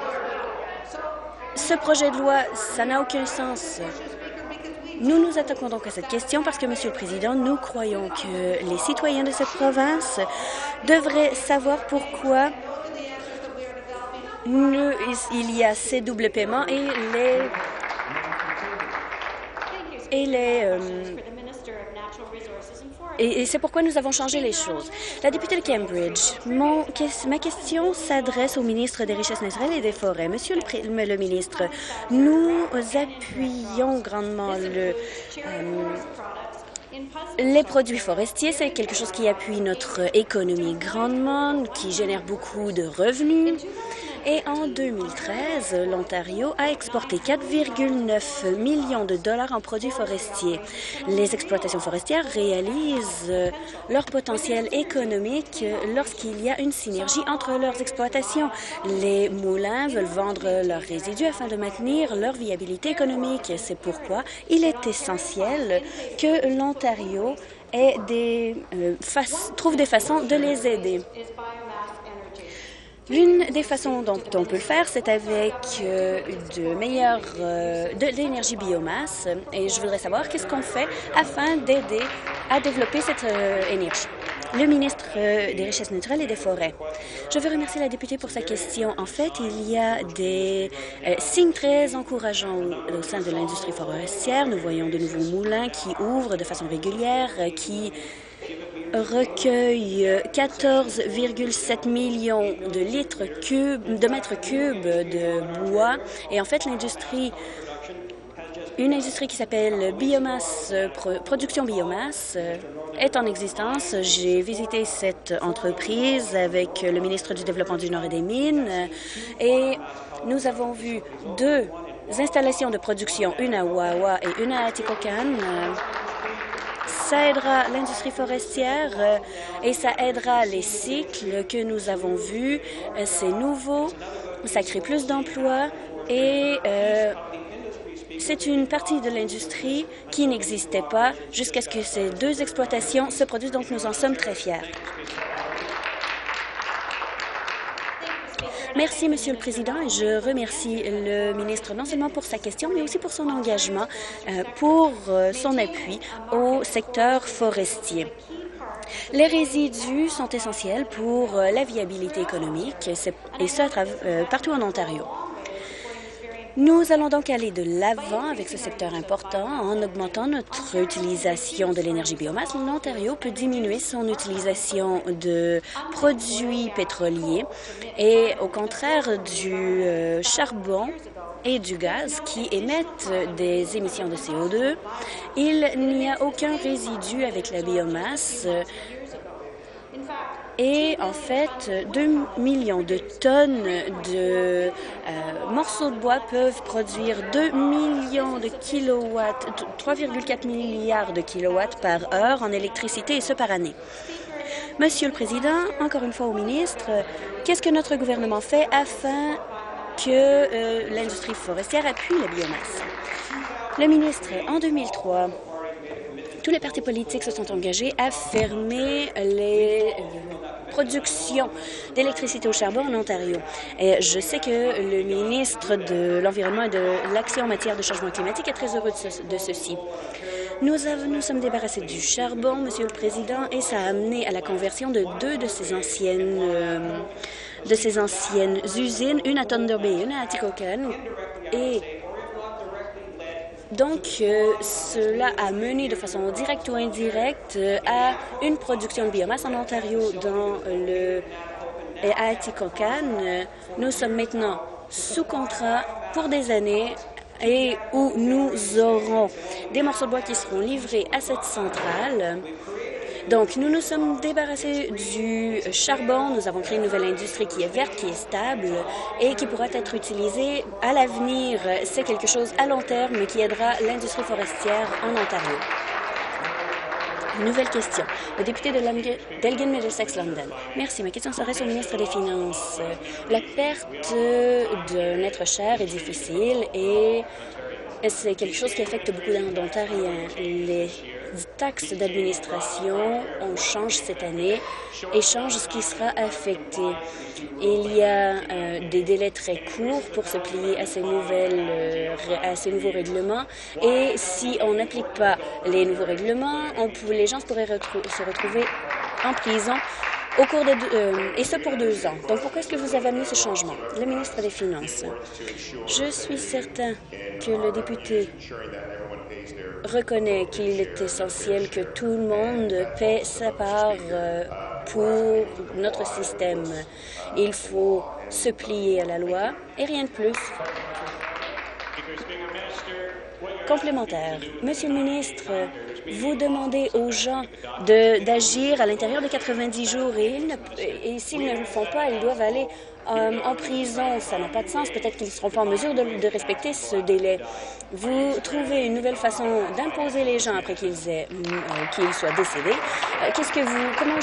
ce projet de loi? Ça n'a aucun sens. Nous nous attaquons donc à cette question parce que, Monsieur le Président, nous croyons que les citoyens de cette province devraient savoir pourquoi il y a ces doubles paiements et c'est pourquoi nous avons changé les choses. La députée de Cambridge, ma question s'adresse au ministre des Richesses naturelles et des Forêts. Monsieur le ministre, nous appuyons grandement les produits forestiers. C'est quelque chose qui appuie notre économie grandement, qui génère beaucoup de revenus. Et en 2013, l'Ontario a exporté 4,9 millions de dollars en produits forestiers. Les exploitations forestières réalisent leur potentiel économique lorsqu'il y a une synergie entre leurs exploitations. Les moulins veulent vendre leurs résidus afin de maintenir leur viabilité économique. C'est pourquoi il est essentiel que l'Ontario trouve des façons de les aider. L'une des façons dont on peut le faire, c'est avec de l'énergie biomasse. Et je voudrais savoir qu'est-ce qu'on fait afin d'aider à développer cette énergie. Le ministre des Richesses naturelles et des Forêts. Je veux remercier la députée pour sa question. En fait, il y a des signes très encourageants au sein de l'industrie forestière. Nous voyons de nouveaux moulins qui ouvrent de façon régulière, qui recueille 14,7 millions de mètres cubes de bois. Et en fait, une industrie qui s'appelle Production Biomasse est en existence. J'ai visité cette entreprise avec le ministre du Développement du Nord et des Mines et nous avons vu 2 installations de production, une à Wawa et une à Atikokan. Ça aidera l'industrie forestière et ça aidera les cycles que nous avons vus. C'est nouveau, ça crée plus d'emplois et c'est une partie de l'industrie qui n'existait pas jusqu'à ce que ces 2 exploitations se produisent, donc nous en sommes très fiers. Merci, Monsieur le Président, et je remercie le ministre non seulement pour sa question, mais aussi pour son engagement, pour son appui au secteur forestier. Les résidus sont essentiels pour la viabilité économique, et ça partout en Ontario. Nous allons donc aller de l'avant avec ce secteur important en augmentant notre utilisation de l'énergie biomasse. L'Ontario peut diminuer son utilisation de produits pétroliers et au contraire du charbon et du gaz qui émettent des émissions de CO2. Il n'y a aucun résidu avec la biomasse. Et en fait, 2 millions de tonnes de morceaux de bois peuvent produire 2 millions de kilowatts, 3,4 milliards de kilowatts par heure en électricité, et ce par année. Monsieur le Président, encore une fois au ministre, qu'est-ce que notre gouvernement fait afin que l'industrie forestière appuie la biomasse? Le ministre, en 2003, tous les partis politiques se sont engagés à fermer les productions d'électricité au charbon en Ontario. Et je sais que le ministre de l'Environnement et de l'Action en matière de changement climatique est très heureux de ceci. Nous sommes débarrassés du charbon, Monsieur le Président, et ça a amené à la conversion de deux de ces anciennes usines, une à Thunder Bay et une à Atikokan. Et donc, cela a mené de façon directe ou indirecte à une production de biomasse en Ontario à Atikokan. Nous sommes maintenant sous contrat pour des années et où nous aurons des morceaux de bois qui seront livrés à cette centrale. Donc, nous nous sommes débarrassés du charbon. Nous avons créé une nouvelle industrie qui est verte, qui est stable et qui pourra être utilisée à l'avenir. C'est quelque chose à long terme qui aidera l'industrie forestière en Ontario. Nouvelle question. Le député d'Elgin Middlesex London. Merci. Ma question s'adresse au ministre des Finances. La perte d'un être cher est difficile et c'est quelque chose qui affecte beaucoup d'Ontariens. Les taxes d'administration, on change cette année et change ce qui sera affecté. Il y a des délais très courts pour se plier à ces nouveaux règlements et si on n'applique pas les nouveaux règlements, les gens pourraient se retrouver en prison au cours et ce pour 2 ans. Donc, pourquoi est-ce que vous avez amené ce changement? Le ministre des Finances. Je suis certain que le député reconnaît qu'il est essentiel que tout le monde paie sa part pour notre système. Il faut se plier à la loi et rien de plus. Complémentaire. Monsieur le ministre, vous demandez aux gens d'agir à l'intérieur de 90 jours et s'ils ne le font pas, ils doivent aller en prison. Ça n'a pas de sens. Peut-être qu'ils ne seront pas en mesure de respecter ce délai. Vous trouvez une nouvelle façon d'imposer les gens après qu'ils soient décédés. Comment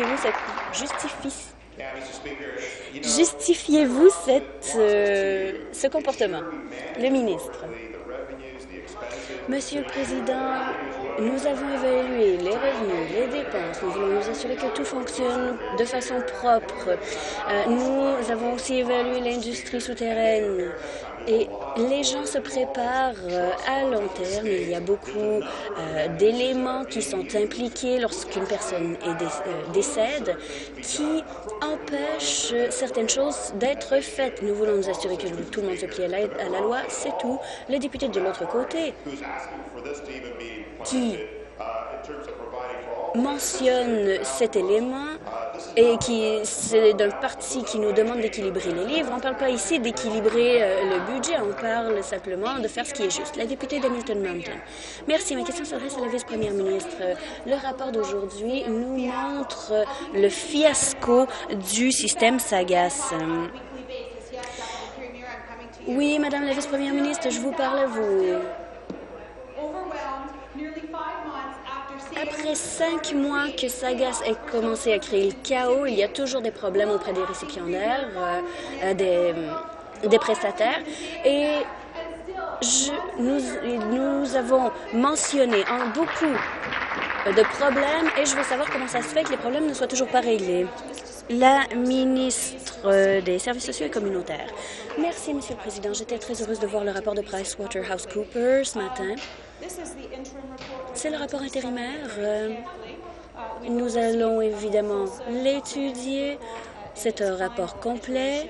justifiez-vous ce comportement? Le ministre. Monsieur le Président, nous avons évalué les revenus, les dépenses. Nous voulons nous assurer que tout fonctionne de façon propre. Nous avons aussi évalué l'industrie souterraine. Et les gens se préparent à long terme. Il y a beaucoup d'éléments qui sont impliqués lorsqu'une personne décède qui empêchent certaines choses d'être faites. Nous voulons nous assurer que tout le monde se plie à la loi. C'est tout. Le député de l'autre côté qui mentionne cet élément et c'est d'un parti qui nous demande d'équilibrer les livres. On ne parle pas ici d'équilibrer le budget, on parle simplement de faire ce qui est juste. La députée d'Hamilton Mountain. Merci. Ma question s'adresse à la vice-première ministre. Le rapport d'aujourd'hui nous montre le fiasco du système SAGAS. Oui, Madame la vice-première ministre, je vous parle à vous. Après 5 mois que SAGAS ait commencé à créer le chaos, il y a toujours des problèmes auprès des récipiendaires, des prestataires. Et nous avons mentionné beaucoup de problèmes et je veux savoir comment ça se fait que les problèmes ne soient toujours pas réglés. La ministre des Services sociaux et communautaires. Merci, Monsieur le Président. J'étais très heureuse de voir le rapport de PricewaterhouseCoopers ce matin. C'est le rapport intérimaire. Nous allons évidemment l'étudier. C'est un rapport complet.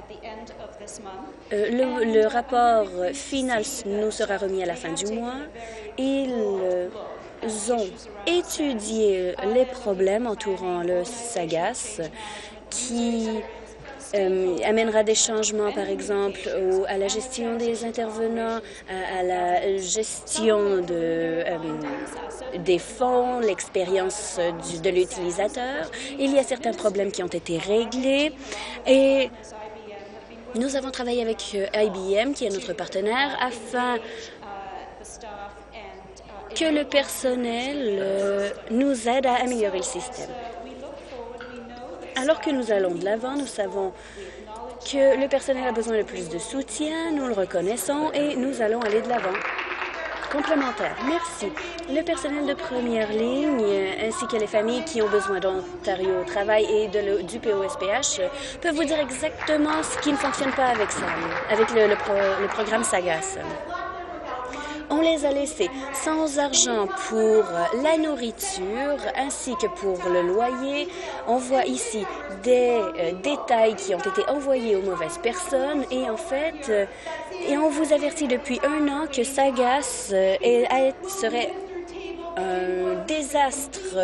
Le rapport final nous sera remis à la fin du mois. Ils ont étudié les problèmes entourant le SAGAS qui amènera des changements, par exemple, à la gestion des intervenants, à la gestion des fonds, l'expérience de l'utilisateur. Il y a certains problèmes qui ont été réglés et nous avons travaillé avec IBM, qui est notre partenaire, afin que le personnel nous aide à améliorer le système. Alors que nous allons de l'avant, nous savons que le personnel a besoin de plus de soutien, nous le reconnaissons et nous allons aller de l'avant. Complémentaire. Merci. Le personnel de première ligne ainsi que les familles qui ont besoin d'Ontario au travail et du POSPH peuvent vous dire exactement ce qui ne fonctionne pas avec ça, avec le programme SAGAS. On les a laissés sans argent pour la nourriture ainsi que pour le loyer. On voit ici des détails qui ont été envoyés aux mauvaises personnes et en fait, et on vous avertit depuis 1 an que SAGAS serait un désastre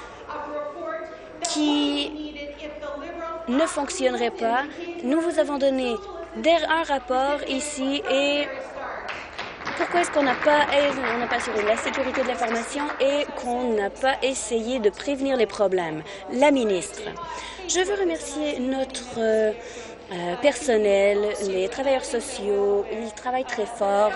qui ne fonctionnerait pas. Nous vous avons donné un rapport ici et pourquoi est-ce qu'on n'a pas assuré la sécurité de l'information et qu'on n'a pas essayé de prévenir les problèmes? La ministre, je veux remercier notre personnel, les travailleurs sociaux. Ils travaillent très fort.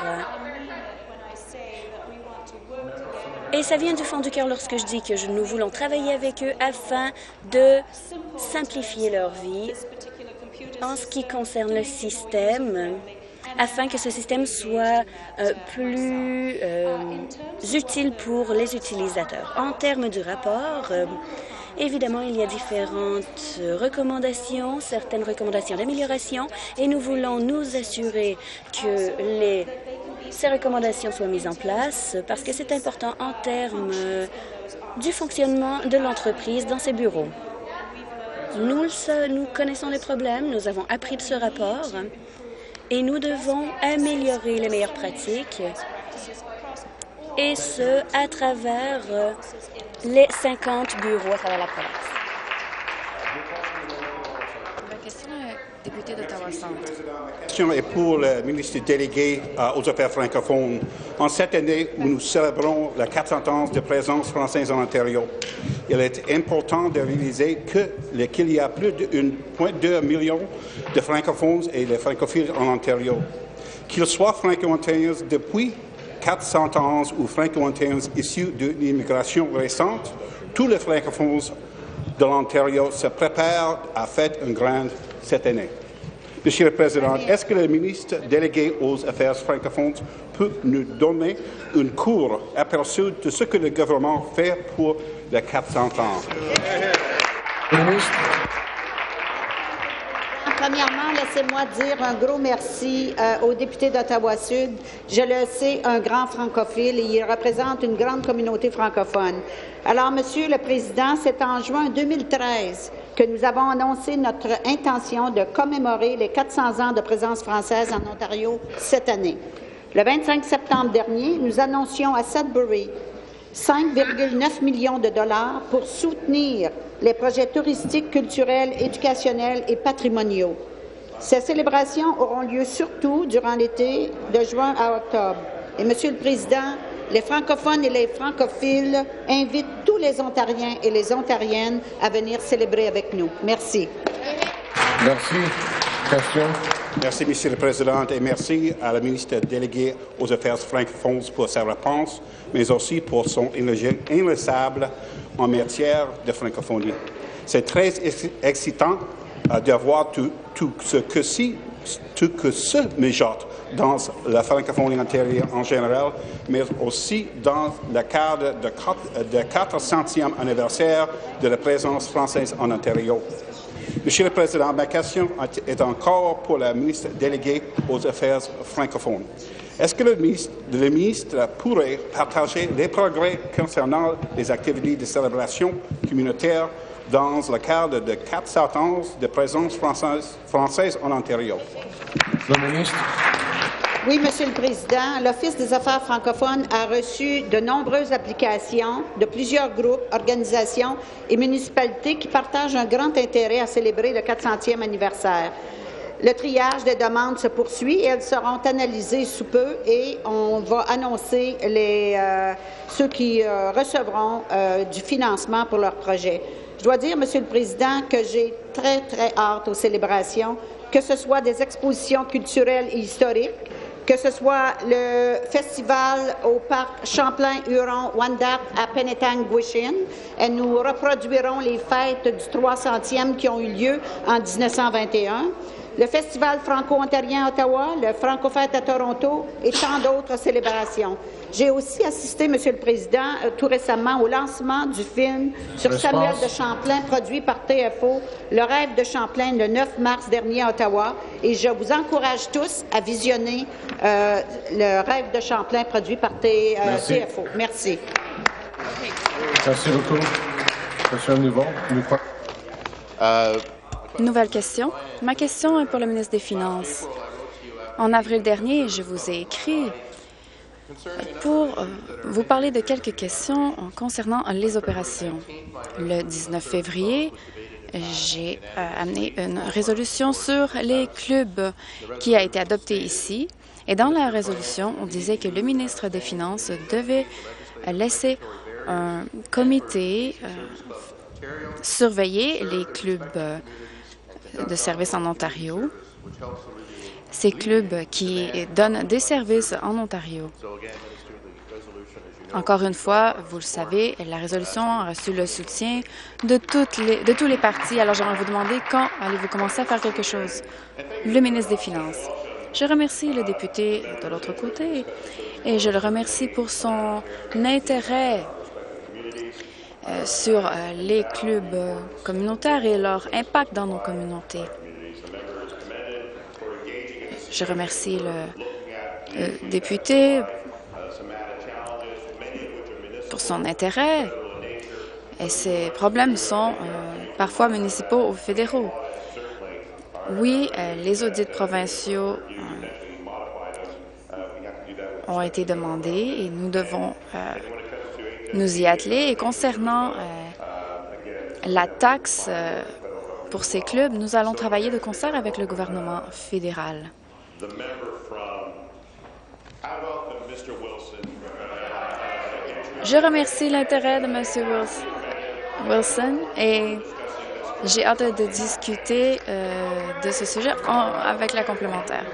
Et ça vient du fond du cœur lorsque je dis que nous voulons travailler avec eux afin de simplifier leur vie en ce qui concerne le système, afin que ce système soit plus utile pour les utilisateurs. En termes du rapport, évidemment, il y a différentes recommandations, certaines recommandations d'amélioration, et nous voulons nous assurer que ces recommandations soient mises en place parce que c'est important en termes du fonctionnement de l'entreprise dans ses bureaux. Nous connaissons les problèmes, nous avons appris de ce rapport et nous devons améliorer les meilleures pratiques et ce, à travers les 50 bureaux à travers la province. La question est député d'Ottawa-Centre. La question est pour le ministre délégué aux Affaires francophones. En cette année où nous célébrons la 400 ans de présence française en Ontario, il est important de réaliser qu'il y a plus de 1,2 million de francophones et de francophiles en Ontario. Qu'ils soient franco-ontariens depuis 400 ans ou franco-ontariens issus de l'immigration récente, tous les francophones de l'Ontario se préparent à fêter une grande cette année. Monsieur le Président, est-ce que le ministre délégué aux Affaires francophones peut nous donner une court aperçu de ce que le gouvernement fait pour les 400 ans? Premièrement, laissez-moi dire un gros merci au député d'Ottawa-Sud. Je le sais, un grand francophile et il représente une grande communauté francophone. Alors, Monsieur le Président, c'est en juin 2013 que nous avons annoncé notre intention de commémorer les 400 ans de présence française en Ontario cette année. Le 25 septembre dernier, nous annoncions à Sudbury 5,9 millions de dollars pour soutenir les projets touristiques, culturels, éducationnels et patrimoniaux. Ces célébrations auront lieu surtout durant l'été de juin à octobre. Et, Monsieur le Président, les francophones et les francophiles invitent tous les Ontariens et les Ontariennes à venir célébrer avec nous. Merci. Merci. Question. Merci, Monsieur le Président, et merci à la ministre déléguée aux Affaires francophones pour sa réponse, mais aussi pour son inlassable en matière de francophonie. C'est très excitant de voir tout ce que se mijote dans la francophonie antérieure en général, mais aussi dans le cadre de 400e anniversaire de la présence française en Ontario. Monsieur le Président, ma question est encore pour la ministre déléguée aux Affaires francophones. Est-ce que le ministre pourrait partager les progrès concernant les activités de célébration communautaire dans le cadre de 400 ans de présence française en Ontario? Le ministre. Oui, Monsieur le Président, l'Office des affaires francophones a reçu de nombreuses applications de plusieurs groupes, organisations et municipalités qui partagent un grand intérêt à célébrer le 400e anniversaire. Le triage des demandes se poursuit et elles seront analysées sous peu et on va annoncer ceux qui recevront du financement pour leur projet. Je dois dire, Monsieur le Président, que j'ai très hâte aux célébrations, que ce soit des expositions culturelles et historiques, que ce soit le festival au parc Champlain-Huron-Wendat à Penetang-Gwishin, et nous reproduirons les fêtes du 300e qui ont eu lieu en 1921. le Festival franco-ontarien à Ottawa, le Franco-Fête à Toronto et tant d'autres célébrations. J'ai aussi assisté, Monsieur le Président, tout récemment au lancement du film sur Samuel de Champlain, produit par TFO, Le rêve de Champlain, le 9 mars dernier à Ottawa. Et je vous encourage tous à visionner Le rêve de Champlain, produit par TFO. Merci. Merci beaucoup. Question suivante. Nouvelle question. Ma question est pour le ministre des Finances. En avril dernier, je vous ai écrit pour vous parler de quelques questions concernant les opérations. Le 19 février, j'ai amené une résolution sur les clubs qui a été adoptée ici. Et dans la résolution, on disait que le ministre des Finances devait laisser un comité surveiller les clubs de services en Ontario, ces clubs qui donnent des services en Ontario. Encore une fois, vous le savez, la résolution a reçu le soutien de tous les partis. Alors, j'aimerais vous demander quand allez-vous commencer à faire quelque chose? Le ministre des Finances. Je remercie le député de l'autre côté et je le remercie pour son intérêt sur les clubs communautaires et leur impact dans nos communautés. Je remercie le député pour son intérêt. Et ces problèmes sont parfois municipaux ou fédéraux. Oui, les audits provinciaux ont été demandés et nous devons nous y atteler. Et concernant la taxe pour ces clubs, nous allons travailler de concert avec le gouvernement fédéral. Je remercie l'intérêt de M. Wilson et j'ai hâte de discuter de ce sujet avec la complémentaire.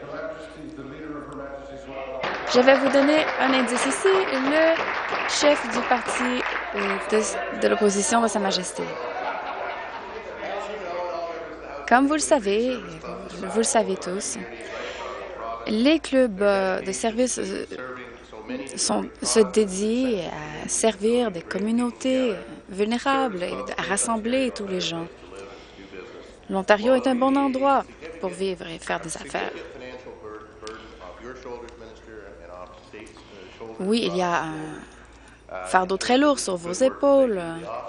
Je vais vous donner un indice ici. Le chef du parti de l'opposition de Sa Majesté. Comme vous le savez tous, les clubs de services se dédient à servir des communautés vulnérables et à rassembler tous les gens. L'Ontario est un bon endroit pour vivre et faire des affaires. Oui, il y a un fardeau très lourd sur vos épaules,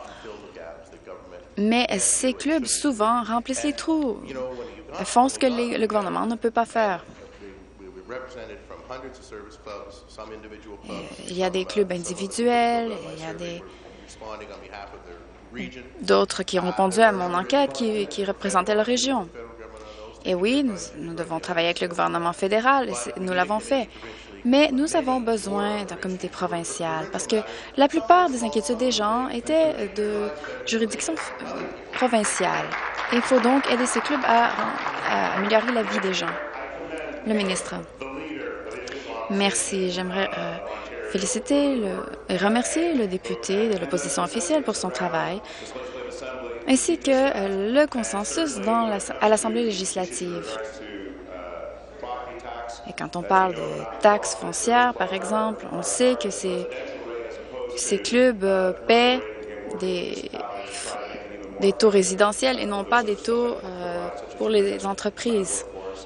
mais ces clubs, souvent, remplissent les trous, font ce que le gouvernement ne peut pas faire. Il y a des clubs individuels, il y a d'autres qui ont répondu à mon enquête qui représentaient la région. Et oui, nous devons travailler avec le gouvernement fédéral, et nous l'avons fait. Mais nous avons besoin d'un comité provincial parce que la plupart des inquiétudes des gens étaient de juridiction provinciale. Il faut donc aider ces clubs à améliorer la vie des gens. Le ministre. Merci. J'aimerais féliciter et remercier le député de l'opposition officielle pour son travail, ainsi que le consensus à l'Assemblée législative. Et quand on parle de taxes foncières, par exemple, on sait que ces clubs paient des taux résidentiels et non pas des taux pour les entreprises.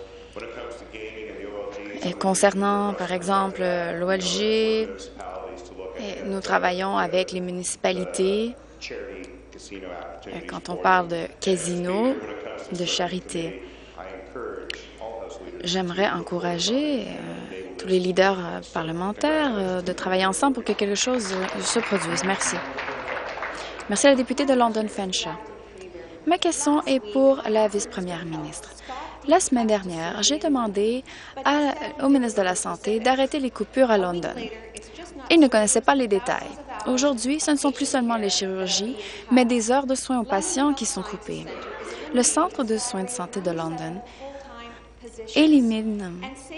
Et concernant, par exemple, l'OLG, nous travaillons avec les municipalités quand on parle de casinos, de charité. J'aimerais encourager tous les leaders parlementaires de travailler ensemble pour que quelque chose se produise. Merci. Merci à la députée de London Fanshawe. Ma question est pour la vice-première ministre. La semaine dernière, j'ai demandé au ministre de la Santé d'arrêter les coupures à London. Il ne connaissait pas les détails. Aujourd'hui, ce ne sont plus seulement les chirurgies, mais des heures de soins aux patients qui sont coupées. Le Centre de soins de santé de London élimine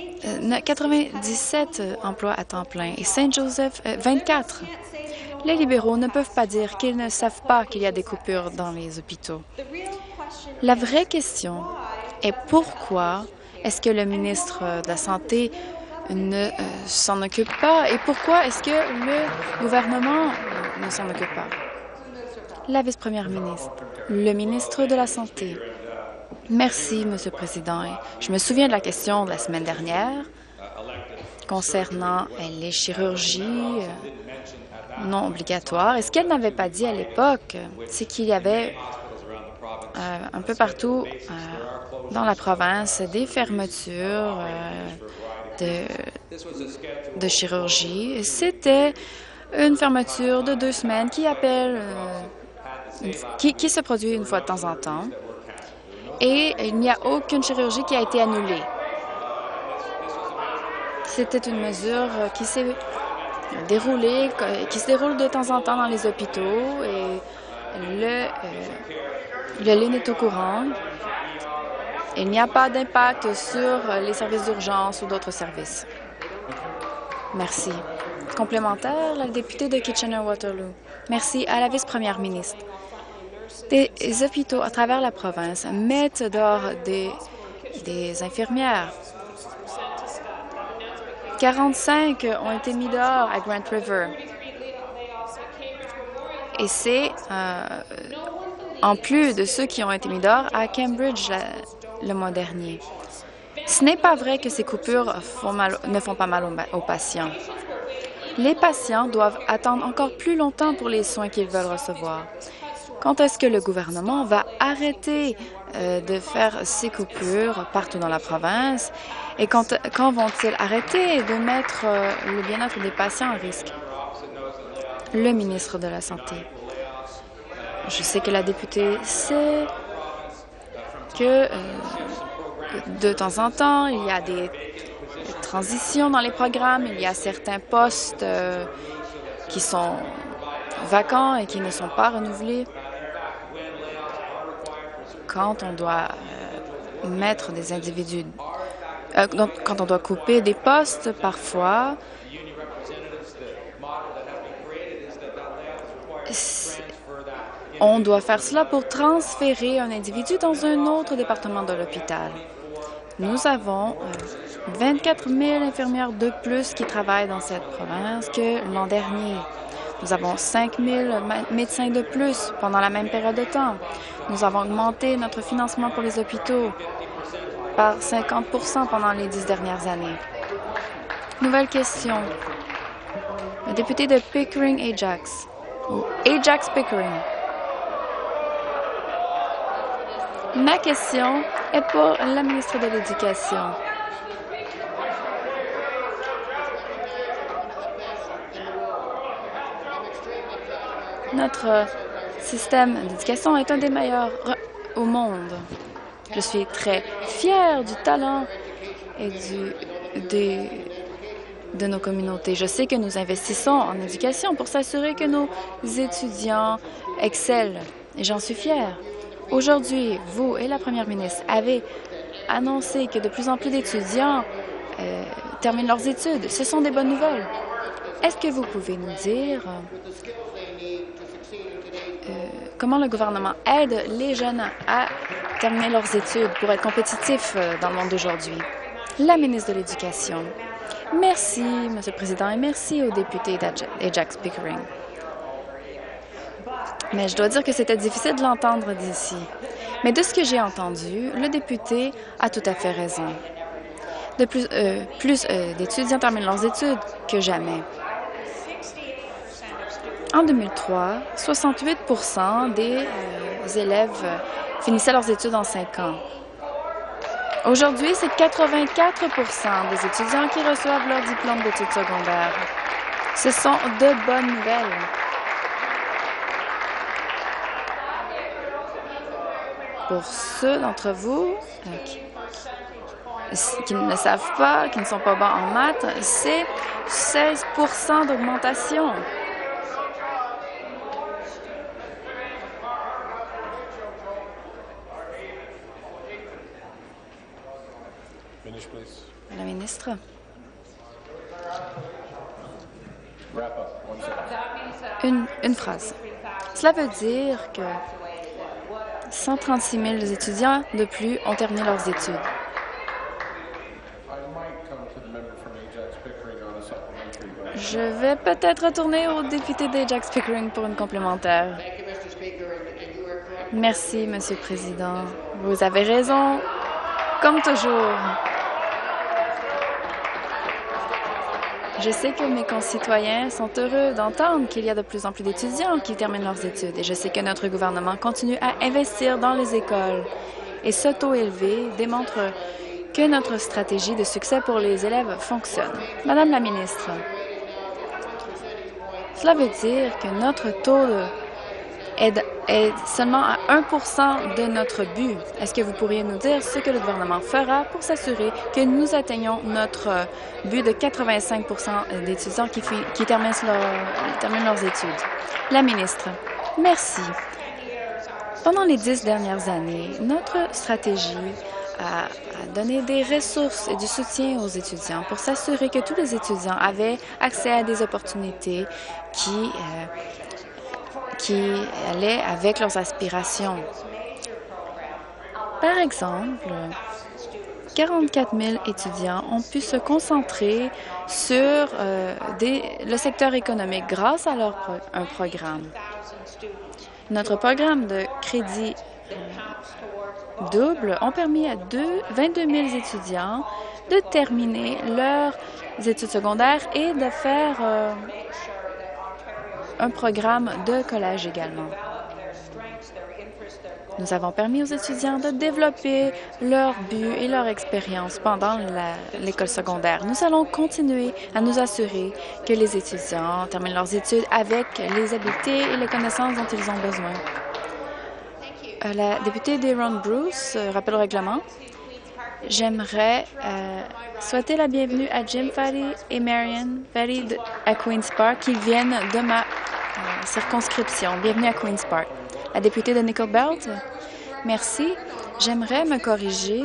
97 emplois à temps plein et Saint-Joseph 24. Les libéraux ne peuvent pas dire qu'ils ne savent pas qu'il y a des coupures dans les hôpitaux. La vraie question Et pourquoi est-ce que le ministre de la Santé ne s'en occupe pas? Et pourquoi est-ce que le gouvernement ne s'en occupe pas? La vice-première ministre. Le ministre de la Santé. Merci, Monsieur le Président. Je me souviens de la question de la semaine dernière concernant les chirurgies non obligatoires. Et ce qu'elle n'avait pas dit à l'époque, c'est qu'il y avait un peu partout dans la province des fermetures de chirurgie. C'était une fermeture de 2 semaines qui se produit une fois de temps en temps. Et il n'y a aucune chirurgie qui a été annulée. C'était une mesure qui s'est déroulée, qui se déroule de temps en temps dans les hôpitaux et le LIN est au courant. Il n'y a pas d'impact sur les services d'urgence ou d'autres services. Merci. Complémentaire, la députée de Kitchener-Waterloo. Merci à la vice-première ministre. Des hôpitaux à travers la province mettent dehors des infirmières. 45 ont été mis dehors à Grand River. Et c'est en plus de ceux qui ont été mis dehors à Cambridge le mois dernier. Ce n'est pas vrai que ces coupures ne font pas mal aux patients. Les patients doivent attendre encore plus longtemps pour les soins qu'ils veulent recevoir. Quand est-ce que le gouvernement va arrêter de faire ces coupures partout dans la province? Et quand vont-ils arrêter de mettre le bien-être des patients en risque? Le ministre de la Santé. Je sais que la députée sait que de temps en temps, il y a des transitions dans les programmes. Il y a certains postes qui sont vacants et qui ne sont pas renouvelés. Quand on doit mettre des individus, quand on doit couper des postes, parfois, on doit faire cela pour transférer un individu dans un autre département de l'hôpital. Nous avons 24 000 infirmières de plus qui travaillent dans cette province que l'an dernier. Nous avons 5 000 médecins de plus pendant la même période de temps. Nous avons augmenté notre financement pour les hôpitaux par 50 % pendant les 10 dernières années. Nouvelle question. Le député de Pickering-Ajax, ou Ajax-Pickering. Ma question est pour la ministre de l'Éducation. Notre système d'éducation est un des meilleurs au monde. Je suis très fière du talent et de nos communautés. Je sais que nous investissons en éducation pour s'assurer que nos étudiants excellent et j'en suis fière. Aujourd'hui, vous et la première ministre avez annoncé que de plus en plus d'étudiants terminent leurs études. Ce sont des bonnes nouvelles. Est-ce que vous pouvez nous dire comment le gouvernement aide les jeunes à terminer leurs études pour être compétitifs dans le monde d'aujourd'hui? La ministre de l'Éducation. Merci, Monsieur le Président, et merci aux députés d'Ajax-Pickering. Mais je dois dire que c'était difficile de l'entendre d'ici. Mais de ce que j'ai entendu, le député a tout à fait raison. De plus d'étudiants terminent leurs études que jamais. En 2003, 68 % des élèves finissaient leurs études en 5 ans. Aujourd'hui, c'est 84 % des étudiants qui reçoivent leur diplôme d'études secondaires. Ce sont de bonnes nouvelles. Pour ceux d'entre vous qui ne savent pas, qui ne sont pas bons en maths, c'est 16 % d'augmentation. La ministre. Une phrase. Cela veut dire que 136 000 étudiants de plus ont terminé leurs études. Je vais peut-être retourner au député d'Ajax-Pickering pour une complémentaire. Merci, Monsieur le Président. Vous avez raison, comme toujours. Je sais que mes concitoyens sont heureux d'entendre qu'il y a de plus en plus d'étudiants qui terminent leurs études et je sais que notre gouvernement continue à investir dans les écoles. Et ce taux élevé démontre que notre stratégie de succès pour les élèves fonctionne. Madame la ministre, cela veut dire que notre taux est seulement à 1 % de notre but. Est-ce que vous pourriez nous dire ce que le gouvernement fera pour s'assurer que nous atteignons notre but de 85 % d'étudiants qui terminent leurs études? La ministre, merci. Pendant les 10 dernières années, notre stratégie a donné des ressources et du soutien aux étudiants pour s'assurer que tous les étudiants avaient accès à des opportunités qui allaient avec leurs aspirations. Par exemple, 44 000 étudiants ont pu se concentrer sur le secteur économique grâce à un programme. Notre programme de crédit double ont permis à 22 000 étudiants de terminer leurs études secondaires et de faire un programme de collège également. Nous avons permis aux étudiants de développer leur but et leur expérience pendant l'école secondaire. Nous allons continuer à nous assurer que les étudiants terminent leurs études avec les habiletés et les connaissances dont ils ont besoin. La députée d'Aaron Bruce, rappel au règlement. J'aimerais souhaiter la bienvenue à Jim Fady et Marion Fady à Queen's Park qui viennent de ma circonscription. Bienvenue à Queen's Park. La députée de Nickel Belt, merci. J'aimerais me corriger.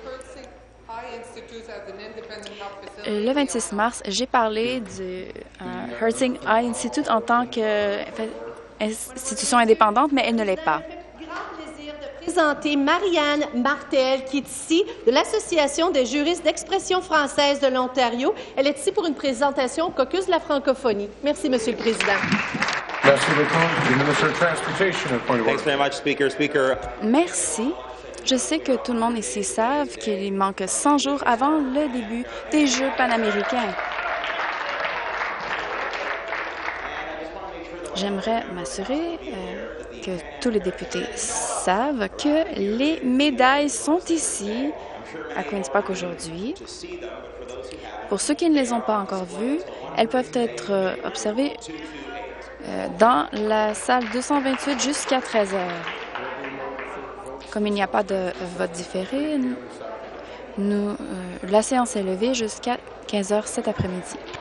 Le 26 mars, j'ai parlé du Herzing Eye Institute en tant qu'institution indépendante, mais elle ne l'est pas. Présenter Marianne Martel, qui est ici de l'Association des juristes d'expression française de l'Ontario. Elle est ici pour une présentation au caucus de la francophonie. Merci, Monsieur le Président. Merci beaucoup. The Minister of Transportation, a point of order. Thanks very much, Speaker. Merci. Je sais que tout le monde ici savent qu'il manque 100 jours avant le début des Jeux panaméricains. J'aimerais m'assurer que tous les députés savent que les médailles sont ici, à Queen's Park aujourd'hui. Pour ceux qui ne les ont pas encore vues, elles peuvent être observées dans la salle 228 jusqu'à 13 h. Comme il n'y a pas de vote différé, la séance est levée jusqu'à 15 h cet après-midi.